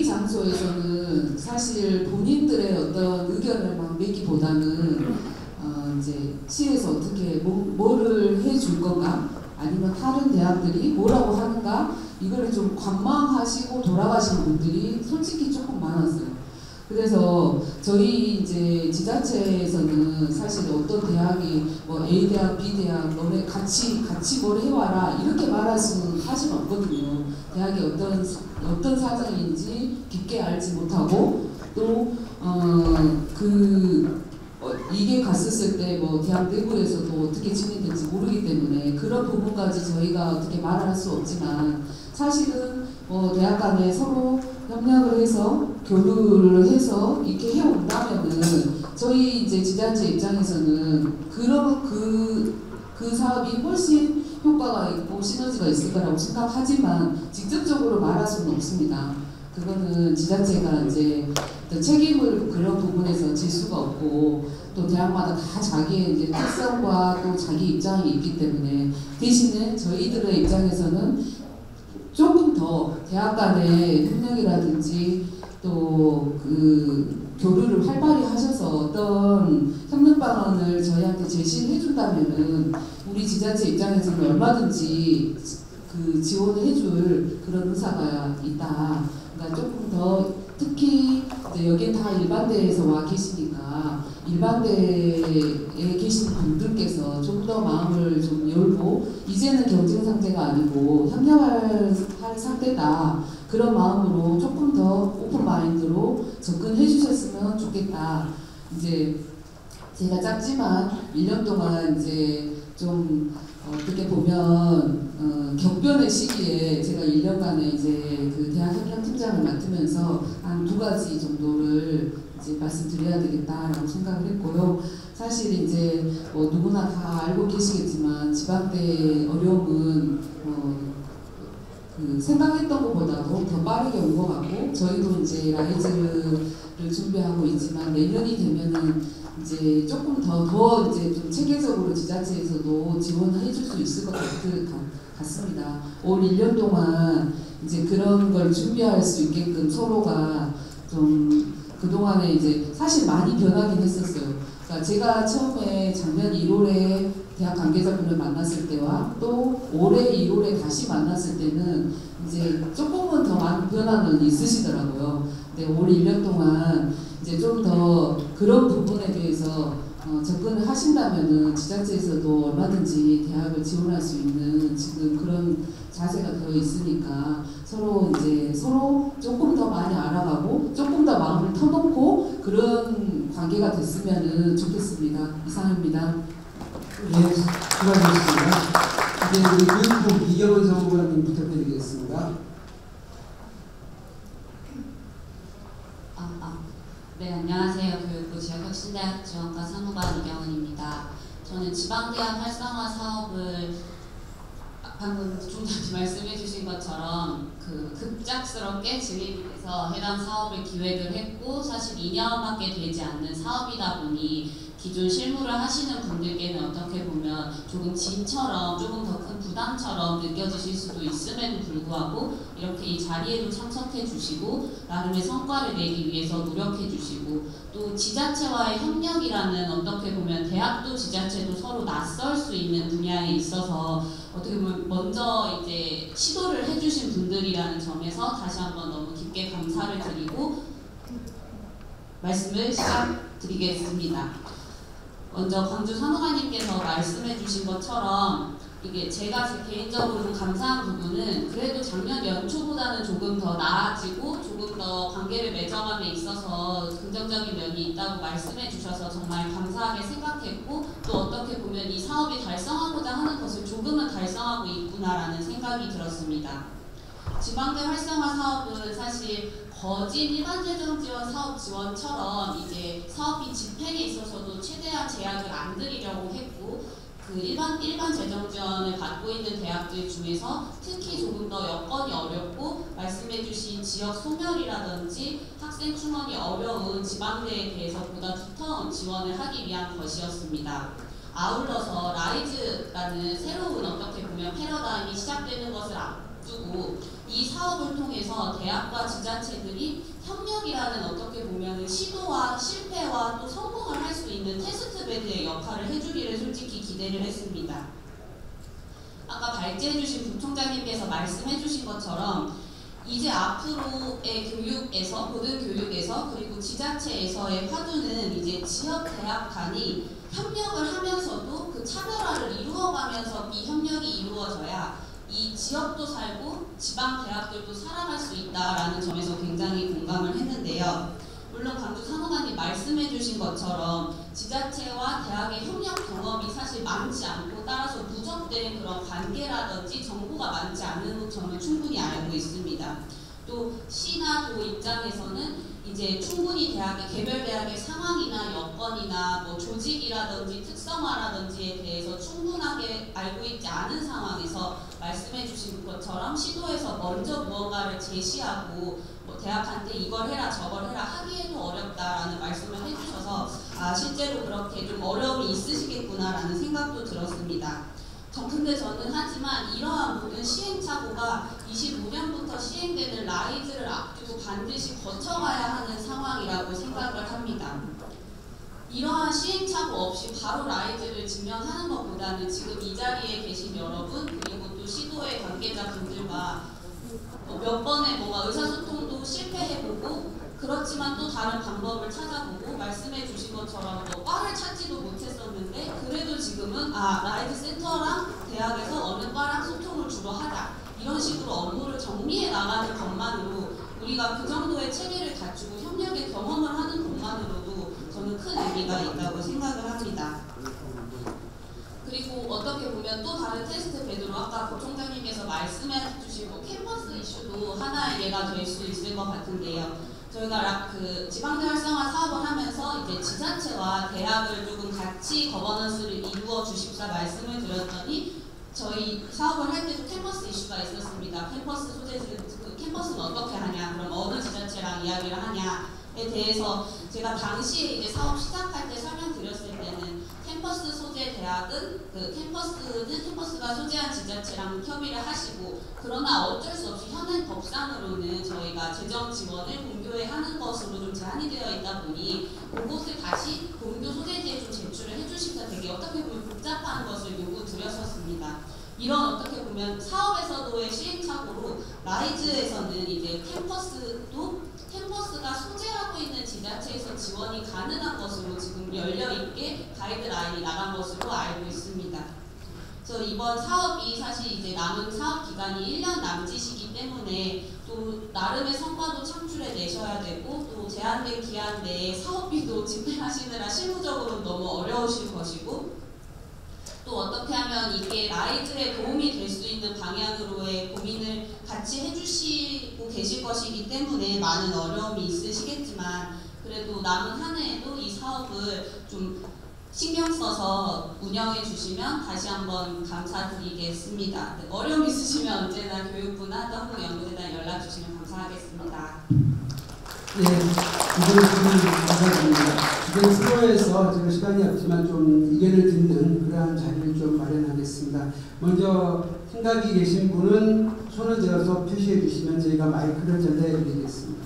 장소에서는 사실 본인들의 어떤 의견을 막 내기보다는 어, 이제 시에서 어떻게 뭐, 뭐를 해줄 건가 아니면 다른 대학들이 뭐라고 하는가 이거를 좀 관망하시고 돌아가시는 분들이 솔직히 조금 많았어요. 그래서 저희 이제 지자체에서는 사실 어떤 대학이 뭐 A 대학, B 대학 너네 같이 같이 뭘 해와라 이렇게 말할 수는 사실 없거든요. 대학이 어떤 어떤 사정인지 깊게 알지 못하고 또 어 그 어, 이게 갔었을 때 뭐 대학 내부에서도 어떻게 진행될지 모르기 때문에 그런 부분까지 저희가 어떻게 말할 수 없지만 사실은 뭐 대학 간에 서로 협력을 해서 교류를 해서 이렇게 해온다면은 저희 이제 지자체 입장에서는 그런 그, 그 사업이 훨씬 효과가 있고 시너지가 있을 거라고 생각하지만 직접적으로 말할 수는 없습니다. 그거는 지자체가 이제 책임을 그런 부분에서 질 수가 없고 또 대학마다 다 자기의 이제 특성과 또 자기 입장이 있기 때문에 대신에 저희들의 입장에서는 조금 더 대학 간의 협력이라든지 또 그 교류를 활발히 하셔서 어떤 협력 방안을 저희한테 제시를 해준다면은 우리 지자체 입장에서는 얼마든지 그 지원을 해줄 그런 의사가 있다. 그러니까 조금 더 특히 이제 여기 다 일반대에서 와 계시니까 일반대에 계신 분들께서 좀 더 마음을 좀 열고 이제는 경쟁 상태가 아니고 협력할 상태다. 그런 마음으로 조금 더 오픈 마인드로 접근해 주셨으면 좋겠다. 이제 제가 짧지만 일 년 동안 이제 좀 어떻게 보면 어, 격변의 시기에 제가 일 년간의 이제 그 대학 협력팀장을 맡으면서 한 두 가지 정도를 이제 말씀드려야 되겠다라고 생각을 했고요. 사실 이제 뭐 누구나 다 알고 계시겠지만 지방대 어려움은 어, 그 생각했던 것보다도 더 빠르게 온 것 같고 저희도 이제 라이즈를 준비하고 있지만 내년이 되면은 이제 조금 더, 더 이제 좀 체계적으로 지자체에서도 지원을 해줄 수 있을 것 같, 같습니다. 올 일 년 동안 이제 그런 걸 준비할 수 있게끔 서로가 좀 그동안에 이제 사실 많이 변하긴 했었어요. 그러니까 제가 처음에 작년 일월에 대학 관계자분을 만났을 때와 또 올해 일월에 다시 만났을 때는 이제 조금은 더 많은 변화는 있으시더라고요. 근데 올 일 년 동안 이제 좀 더 그런 부분에 대해서 어, 접근을 하신다면은 지자체에서도 얼마든지 대학을 지원할 수 있는 지금 그런 자세가 되어 있으니까 서로 이제 서로 조금 더 많이 알아가고 조금 더 마음을 터놓고 그런 관계가 됐으면은 좋겠습니다. 이상입니다. 네, 수고하셨습니다. 이제 우리 교육부 이경원 사무관님 부탁드리겠습니다. 아, 아. 네, 안녕하세요. 교육부 지역혁신대학 지원과 사무관 이경은입니다. 저는 지방대학 활성화 사업을 방금 총장님 말씀해 주신 것처럼 그 급작스럽게 진입이 돼서 해당 사업을 기획을 했고 사실 이 년밖에 되지 않는 사업이다 보니 기존 실무를 하시는 분들께는 어떻게 보면 조금 짐처럼 조금 더 큰 부담처럼 느껴지실 수도 있음에도 불구하고 이렇게 이 자리에도 참석해 주시고 나름의 성과를 내기 위해서 노력해 주시고 또 지자체와의 협력이라는 어떻게 보면 대학도 지자체도 서로 낯설 수 있는 분야에 있어서 어떻게 보면 먼저 이제 시도를 해주신 분들이라는 점에서 다시 한번 너무 깊게 감사를 드리고 말씀을 시작드리겠습니다. 먼저 광주 산호가님께서 말씀해 주신 것처럼 이게 제가 제 개인적으로 좀 감사한 부분은 그래도 작년 연초보다는 조금 더 나아지고 조금 더 관계를 맺어감에 있어서 긍정적인 면이 있다고 말씀해 주셔서 정말 감사하게 생각했고 또 어떻게 보면 이 사업이 달성하고자 하는 것을 조금은 달성하고 있구나라는 생각이 들었습니다. 지방대 활성화 사업은 사실 거진 일반재정지원 사업 지원처럼 이제 사업비 집행에 있어서도 최대한 제약을 안 드리려고 했고 그 일반 일반 재정 지원을 받고 있는 대학들 중에서 특히 조금 더 여건이 어렵고 말씀해주신 지역 소멸이라든지 학생 충원이 어려운 지방대에 대해서 보다 두터운 지원을 하기 위한 것이었습니다. 아울러서 라이즈라는 새로운 어떻게 보면 패러다임이 시작되는 것을 앞두고 이 사업을 통해서 대학과 지자체들이 협력이라는 어떻게 보면 시도와 실패와 또 성공을 할 수 있는 테스트베드의 역할을 해주기를 솔직히 기대를 했습니다. 아까 발제해주신 부총장님께서 말씀해주신 것처럼 이제 앞으로의 교육에서 모든 교육에서 그리고 지자체에서의 화두는 이제 지역 대학 간이 협력을 하면서도 그 차별화를 이루어가면서 이 협력이 이루어져야 이 지역도 살고 지방 대학들도 살아갈 수 있다라는 점에서 굉장히 공감을 했는데요. 물론 강주 산호관님 말씀해 주신 것처럼 지자체와 대학의 협력 경험이 사실 많지 않고 따라서 누적된 그런 관계라든지 정보가 많지 않은 것 저는 충분히 알고 있습니다. 또 시나 도 입장에서는 이제 충분히 대학의 개별 대학의 상황이나 여건이나 뭐 조직이라든지 특성화라든지에 대해서 충분하게 알고 있지 않은 상황에서 말씀해 주신 것처럼 시도에서 먼저 무언가를 제시하고 뭐 대학한테 이걸 해라 저걸 해라 하기에도 어렵다라는 말씀을 해주셔서 아 실제로 그렇게 좀 어려움이 있으시겠구나라는 생각도 들었습니다. 저 근데 저는 하지만 이러한 모든 시행착오가 이십오 년부터 시행되는 라이즈를 앞두고 반드시 거쳐가야 하는 상황이라고 생각을 합니다. 이러한 시행착오 없이 바로 라이즈를 직면하는 것보다는 지금 이 자리에 계신 여러분 그리고 또 시도의 관계자분들과 몇 번의 뭔가 의사소통도 실패해보고 그렇지만 또 다른 방법을 찾아보고 말씀해 주신 것처럼 뭐 과를 찾지도 못했었는데 그래도 지금은 아 라이즈 센터랑 대학에서 어느 과랑 소통을 주로 하자 이런 식으로 업무를 정리해 나가는 것만으로 우리가 그 정도의 체계를 갖추고 협력의 경험을 하는 것만으로도 저는 큰 의미가 있다고 생각을 합니다. 그리고 어떻게 보면 또 다른 테스트 베드로 아까 부총장님께서 말씀해 주신 뭐 캠퍼스 이슈도 하나의 예가 될 수 있을 것 같은데요. 저희가 그 지방대 활성화 사업을 하면서 이제 지자체와 대학을 조금 같이 거버넌스를 이루어 주십사 말씀을 드렸더니 저희 사업을 할 때도 캠퍼스 이슈가 있었습니다. 캠퍼스 소재들, 그 캠퍼스는 어떻게 하냐, 그럼 어느 지자체랑 이야기를 하냐에 대해서 제가 당시에 이제 사업 시작할 때 설명드렸을 때는 캠퍼스 소재 대학은 그 캠퍼스는 캠퍼스가 소재한 지자체랑 협의를 하시고 그러나 어쩔 수 없이 현행 법상으로는 저희가 재정 지원을 본교에 하는 것으로 좀 제한이 되어 있다 보니 그곳을 다시 본교 소재지에 좀 제출을 해주시면 되게 어떻게 보면 복잡한 것을 요구 드렸었습니다. 이런 어떻게 보면 사업에서도의 시행착오로 라이즈에서는 이제 캠퍼스도 캠퍼스가 소재하고 있는 지자체에서 지원이 가능한 것으로 지금 열려있게 가이드라인이 나간 것으로 알고 있습니다. 그래서 이번 사업이 사실 이제 남은 사업 기간이 일 년 남짓이기 때문에 또 나름의 성과도 창출해 내셔야 되고 또 제한된 기한 내에 사업비도 집행하시느라 실무적으로 너무 어려우실 것이고 또 어떻게 하면 이게 라이즈에 도움이 될 수 있는 방향으로의 고민을 같이 해주시고 계실 것이기 때문에 많은 어려움이 있으시겠지만 그래도 남은 한 해에도 이 사업을 좀 신경 써서 운영해 주시면 다시 한번 감사드리겠습니다. 네, 어려움 있으시면 언제나 교육부나 또 한국연구재단 연락 주시면 감사하겠습니다. 네, 이번 질문 감사드립니다. 이제 프로에서 제가 시간이 없지만 좀 의견을 듣는 그러한 자리를 좀 마련하겠습니다. 먼저 생각이 계신 분은 손을 들어서 표시해 주시면 저희가 마이크를 전달해 드리겠습니다.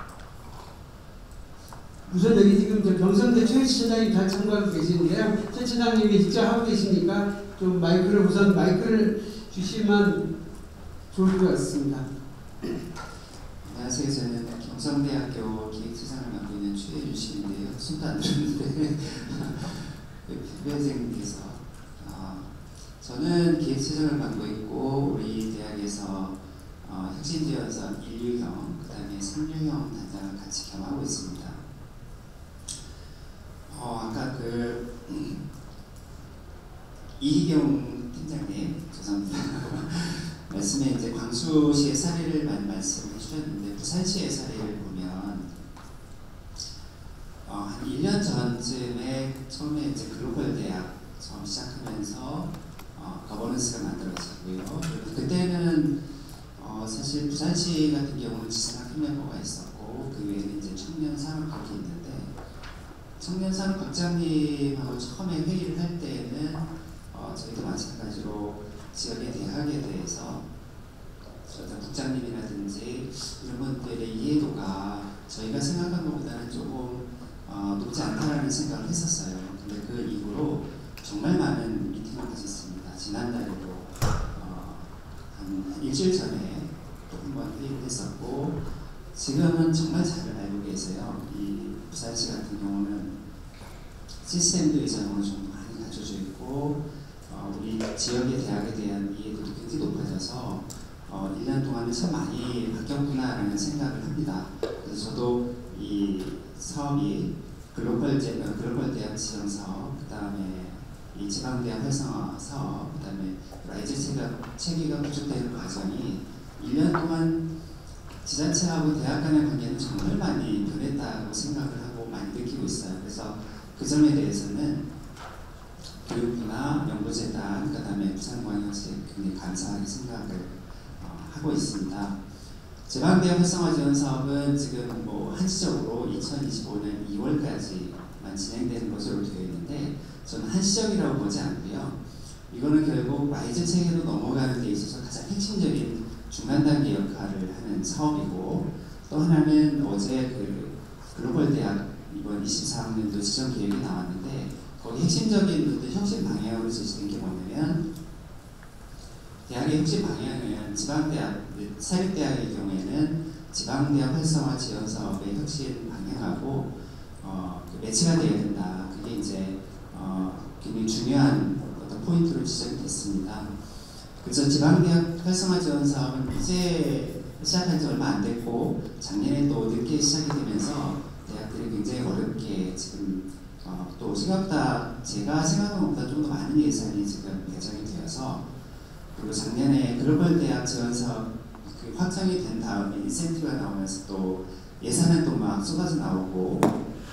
우선 여기 지금 저 경선대 최 시장님 잘 참가하고 계시는데요. 최 시장님이 직접 하고 계시니까 좀 마이크를 우선 마이크를 주시면 좋을 것 같습니다. 안녕하세요. 저는 경성대학교 기획재산을 맡고 있는 최혜준 씨인데요. 손도 안 들었는데 부회장님께서 어, 저는 기획재산을 맡고 있고 우리 대학에서 어, 혁신지원선 일 유형, 그 다음에 삼 유형 단장을 같이 겸하고 있습니다. 어, 아까 그 음, 이희경 팀장님 죄송합니다. 말씀에 이제 광주시의 사례를 많이 말씀해 주셨는데 부산시의 사례를 보면 어, 한 일 년 전쯤에 처음에 이제 글로벌 대학 처음 시작하면서 어, 거버넌스가 만들어졌고요. 그때는 어, 사실 부산시 같은 경우는 지산학협력부가 있었고 그 외에는 이제 청년산업국이 있는데 청년산업국장님하고 처음에 회의를 할 때에는 어, 저희도 마찬가지로 지역의 대학에 대해서 어떤 국장님이라든지 이런 분들의 이해도가 저희가 생각한 것보다는 조금 어, 높지 않다라는 생각을 했었어요. 근데 그 이후로 정말 많은 미팅을 가졌습니다. 지난달에도 어, 한 일주일 전에 또 한 번 회의를 했었고 지금은 정말 잘 알고 계세요. 이 부산시 같은 경우는 시스템도 이제 어느 정도 많이 갖춰져 있고 어, 우리 지역의 대학에 대한 이해도도 굉장히 높아져서 어, 일 년 동안은 참 많이 바뀌었구나라는 생각을 합니다. 그래서 저도 이 사업이 글로벌, 제, 글로벌 대학 지정 사업, 그 다음에 이 지방대학 활성화 사업, 그 다음에 라이즈 체계가, 체계가 구축되는 과정이 일 년 동안 지자체하고 대학 간의 관계는 정말 많이 변했다고 생각을 하고 많이 느끼고 있어요. 그래서 그 점에 대해서는 교육부나 연구재단, 그 다음에 부산광역시에 굉장히 감사하게 생각을 어, 하고 있습니다. 지방대학 활성화 지원 사업은 지금 뭐 한시적으로 이천이십오 년 이월까지만 진행되는 것으로 되어 있는데 저는 한시적이라고 보지 않고요. 이거는 결국 라이즈 체계로 넘어가는 데 있어서 가장 핵심적인 중간 단계 역할을 하는 사업이고 또 하나는 어제 그 글로벌 대학 이번 이십사 학년도 지정 계획이 나왔는데 거기 핵심적인 혁신 방향으로 제시된 게 뭐냐면 대학의 혁신 방향은 지방대학, 사립대학의 경우에는 지방대학 활성화 지원 사업의 혁신 방향하고 어, 그 매치가 되어야 된다. 그게 이제 어, 굉장히 중요한 어떤 포인트로 지적이 됐습니다. 그래서 지방대학 활성화 지원 사업은 이제 시작한 지 얼마 안 됐고 작년에 또 늦게 시작이 되면서 대학들이 굉장히 어렵게 지금 어, 또 생각보다 제가 생각한 것보다 좀 더 많은 예산이 지금 배정이 되어서 그리고 작년에 글로벌 대학 지원 사업 그 확정이 된 다음에 인센티브가 나오면서 또 예산은 또 막 쏟아져 나오고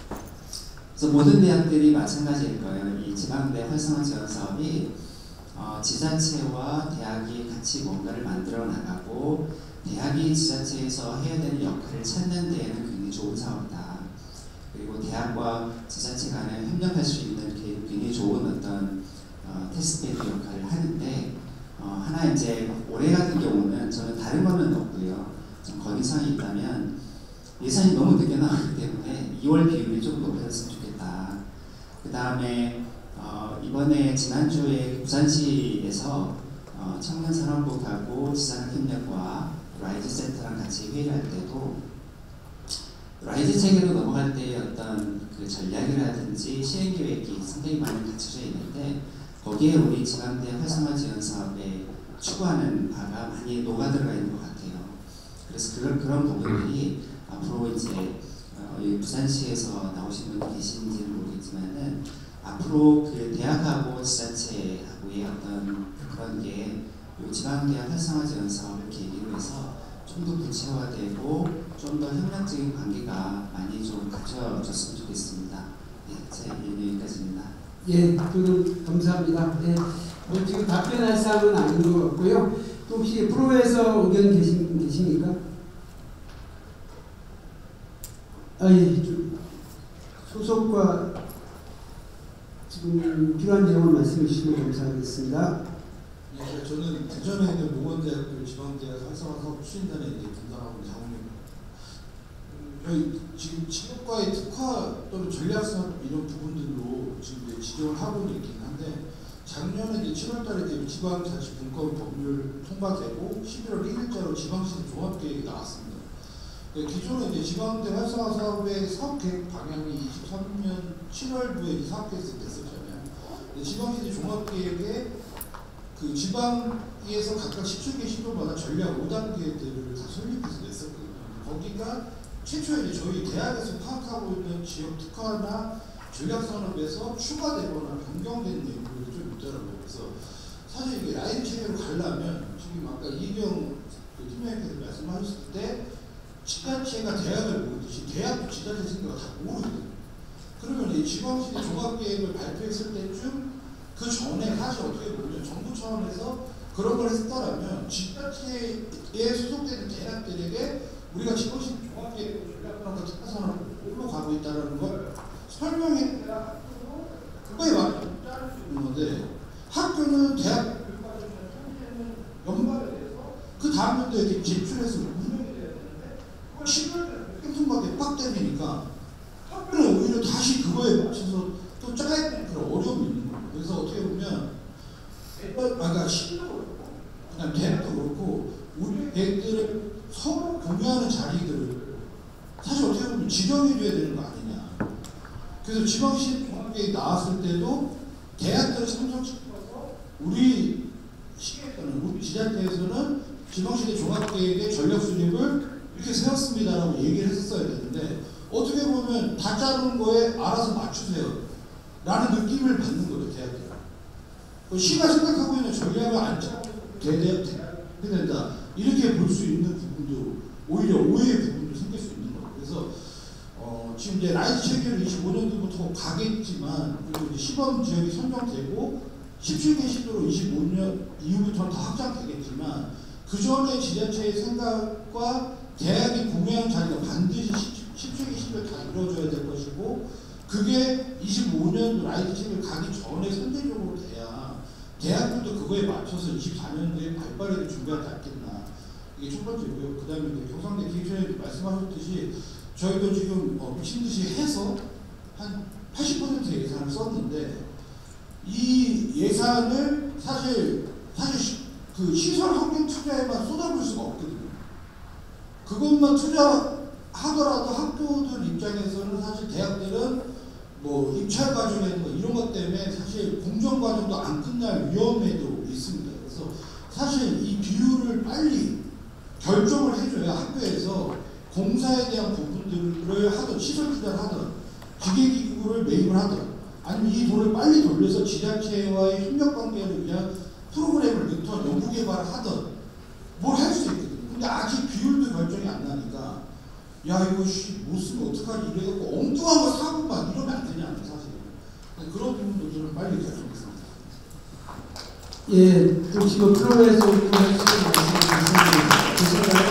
그래서 모든 대학들이 마찬가지일 거예요. 이 지방대 활성화 지원 사업이 어, 지자체와 대학이 같이 뭔가를 만들어 나가고 대학이 지자체에서 해야 되는 역할을 찾는 데에는 굉장히 좋은 사업이다. 그리고 대학과 지자체 간에 협력할 수 있는 굉장히 좋은 어떤 어, 테스트베드 역할을 하는데 어, 하나 이제 올해 같은 경우는 저는 다른 거는 없고요. 좀 건의사항이 있다면 예산이 너무 늦게 나오기 때문에 이월 비율이 좀 높아졌으면 좋겠다. 그 다음에 어, 이번에 지난주에 부산시에서 어, 청년산업국하고 지산학협력과 라이즈 센터랑 같이 회의를 할 때도 라이즈 체계로 넘어갈 때의 어떤 그 전략이라든지 시행 계획이 상당히 많이 갖춰져 있는데 거기에 우리 지방대 활성화 지원 사업에 추구하는 바가 많이 녹아 들어가 있는 것 같아요. 그래서 그런 그런 부분들이 앞으로 이제 어, 여기 부산시에서 나오신 분이 계신지는 모르겠지만은 앞으로 그 대학하고 지자체하고의 어떤 그런 게 이 지방대학 활성화 지원 사업을 계기로 해서 좀 더 구체화되고 좀 더 협력적인 관계가 많이 좀 갖춰졌으면 좋겠습니다. 네, 제 얘기 여기까지입니다. 예, 저는 감사합니다. 예, 뭐 지금 답변할 사항은 아닌 것 같고요. 또 혹시 프로에서 의견 계신, 계십니까? 아, 예, 좀 소속과 지금 필요한 내용을 말씀해 주시면 감사하겠습니다. 네, 저는 대전에 있는 모건대학교 지방대학 활성화 사업 추진단에 이제 담당하고 있는 장훈입니다. 저희 지금 체육과의 특화 또는 전략사업 이런 부분들로 지금 이제 지정을 하고 있긴 한데, 작년에 이제 칠월달에 이제 지방자치분권 법률 통과되고 십일월 일일자로 지방시대 종합계획이 나왔습니다. 기존에 이제 지방대 활성화 사업의 사업계획 방향이 이십삼년 칠월부에 사업계획서 됐었잖아요. 지방시대 종합계획에 그 지방에서 각각 십칠 개 시도마다 전략 오 단계들을 다 설립해서 냈었거든요. 거기가 최초에 이제 저희 대학에서 파악하고 있는 지역 특화나 전략산업에서 추가되거나 변경된 내용들이 좀 있더라고요. 그래서 사실 이게 라인 체계로 가려면 지금 아까 이경 그 팀장님께서 말씀하셨을 때 지자체가 대학을 모르듯이 대학도 지자체 생각을 다 모르거든요. 그러면 이 지방시대 종합계획을 발표했을 때쯤 그 전에 사실 어떻게 보면 정부 차원에서 그런 걸 했다라면 지자체에 소속되는 대학들에게 우리가 지방시대 종합계획 전략산업과 특화산업을 뭘로 가고 있다는 걸 설명해야 그거에 맞게 따를 수 있는 건데, 학교는 대학 연말에 대해서 그 다음 연도에 이렇게 제출해서 운영이 돼야 되는데 그걸 십일월에 땡통밖에 빡 때리니까 학교는 오히려 다시 그거에 맞춰서 또 짜야 되는 그런 어려움이 있는 거예요. 그래서 어떻게 보면 아까 시도 그렇고 그다음 대학도 그렇고 우리 애들을 서로 공유하는 자리들을 사실 어떻게 보면 지정해줘야 되는 거 아니냐. 그래서 지방시 종합계획이 나왔을 때도 대학들을 참석시켜서 우리 시에서는 우리 지자체에서는 지방시대 종합계획의 전략 수립을 이렇게 세웠습니다라고 얘기를 했었어야 되는데, 어떻게 보면 다 짜는 거에 알아서 맞추세요 라는 느낌을 받는 거예요. 대학들은 시가 생각하고 있는 전략을 안 짜고 대대학 대학이 된다 이렇게 볼 수 있는 부분도 오히려 오해의 부분도 생길 수 있는 거예요. 그래서 어, 지금 이제 라이트 체계를 이십오년도부터 가겠지만, 그리고 이제 시범 지역이 선정되고 십칠 개 시도로 이십오년 이후부터는 다 확장되겠지만, 그 전에 지자체의 생각과 대학이 공유하는 자리가 반드시 십칠 개 시도에 다 이루어져야 될 것이고, 그게 이십오년도 라이트 체계를 가기 전에 선제적으로 돼야 대학들도 그거에 맞춰서 이십사년도에 발빠르게 준비하지 않겠나. 이게 첫 번째고요. 그 다음에 경상대 기획처장님 말씀하셨듯이 저희도 지금 어, 미친 듯이 해서 한 팔십 퍼센트 예산을 썼는데, 이 예산을 사실 사실 시, 그 시설 환경 투자에만 쏟아볼 수가 없거든요. 그것만 투자하더라도 학교들 입장에서는 사실 대학들은 뭐 입찰 과정에 뭐 이런 것 때문에 사실 공정 과정도 안 끝날 위험에도 있습니다. 그래서 사실 이 비율을 빨리 결정을 해줘야 학교에서 공사에 대한 부분들을 하든 시설 투자를 하든 기계기구를 매입을 하든 아니면 이 돈을 빨리 돌려서 지자체와의 협력관계를 위한 프로그램을 넣던 연구개발을 하든 뭘 할 수 있거든요. 근데 아직 비율도 결정이 안 나니까 야 이거 씨, 못 쓰면 어떡하지 이래갖고 엉뚱한 거 사고만 이러면 안 되냐 사실은. 그런 부분도 저는 빨리 결정했습니다. 예, 또 지금 프로에서 할 수 있는 말씀을 드렸습니다.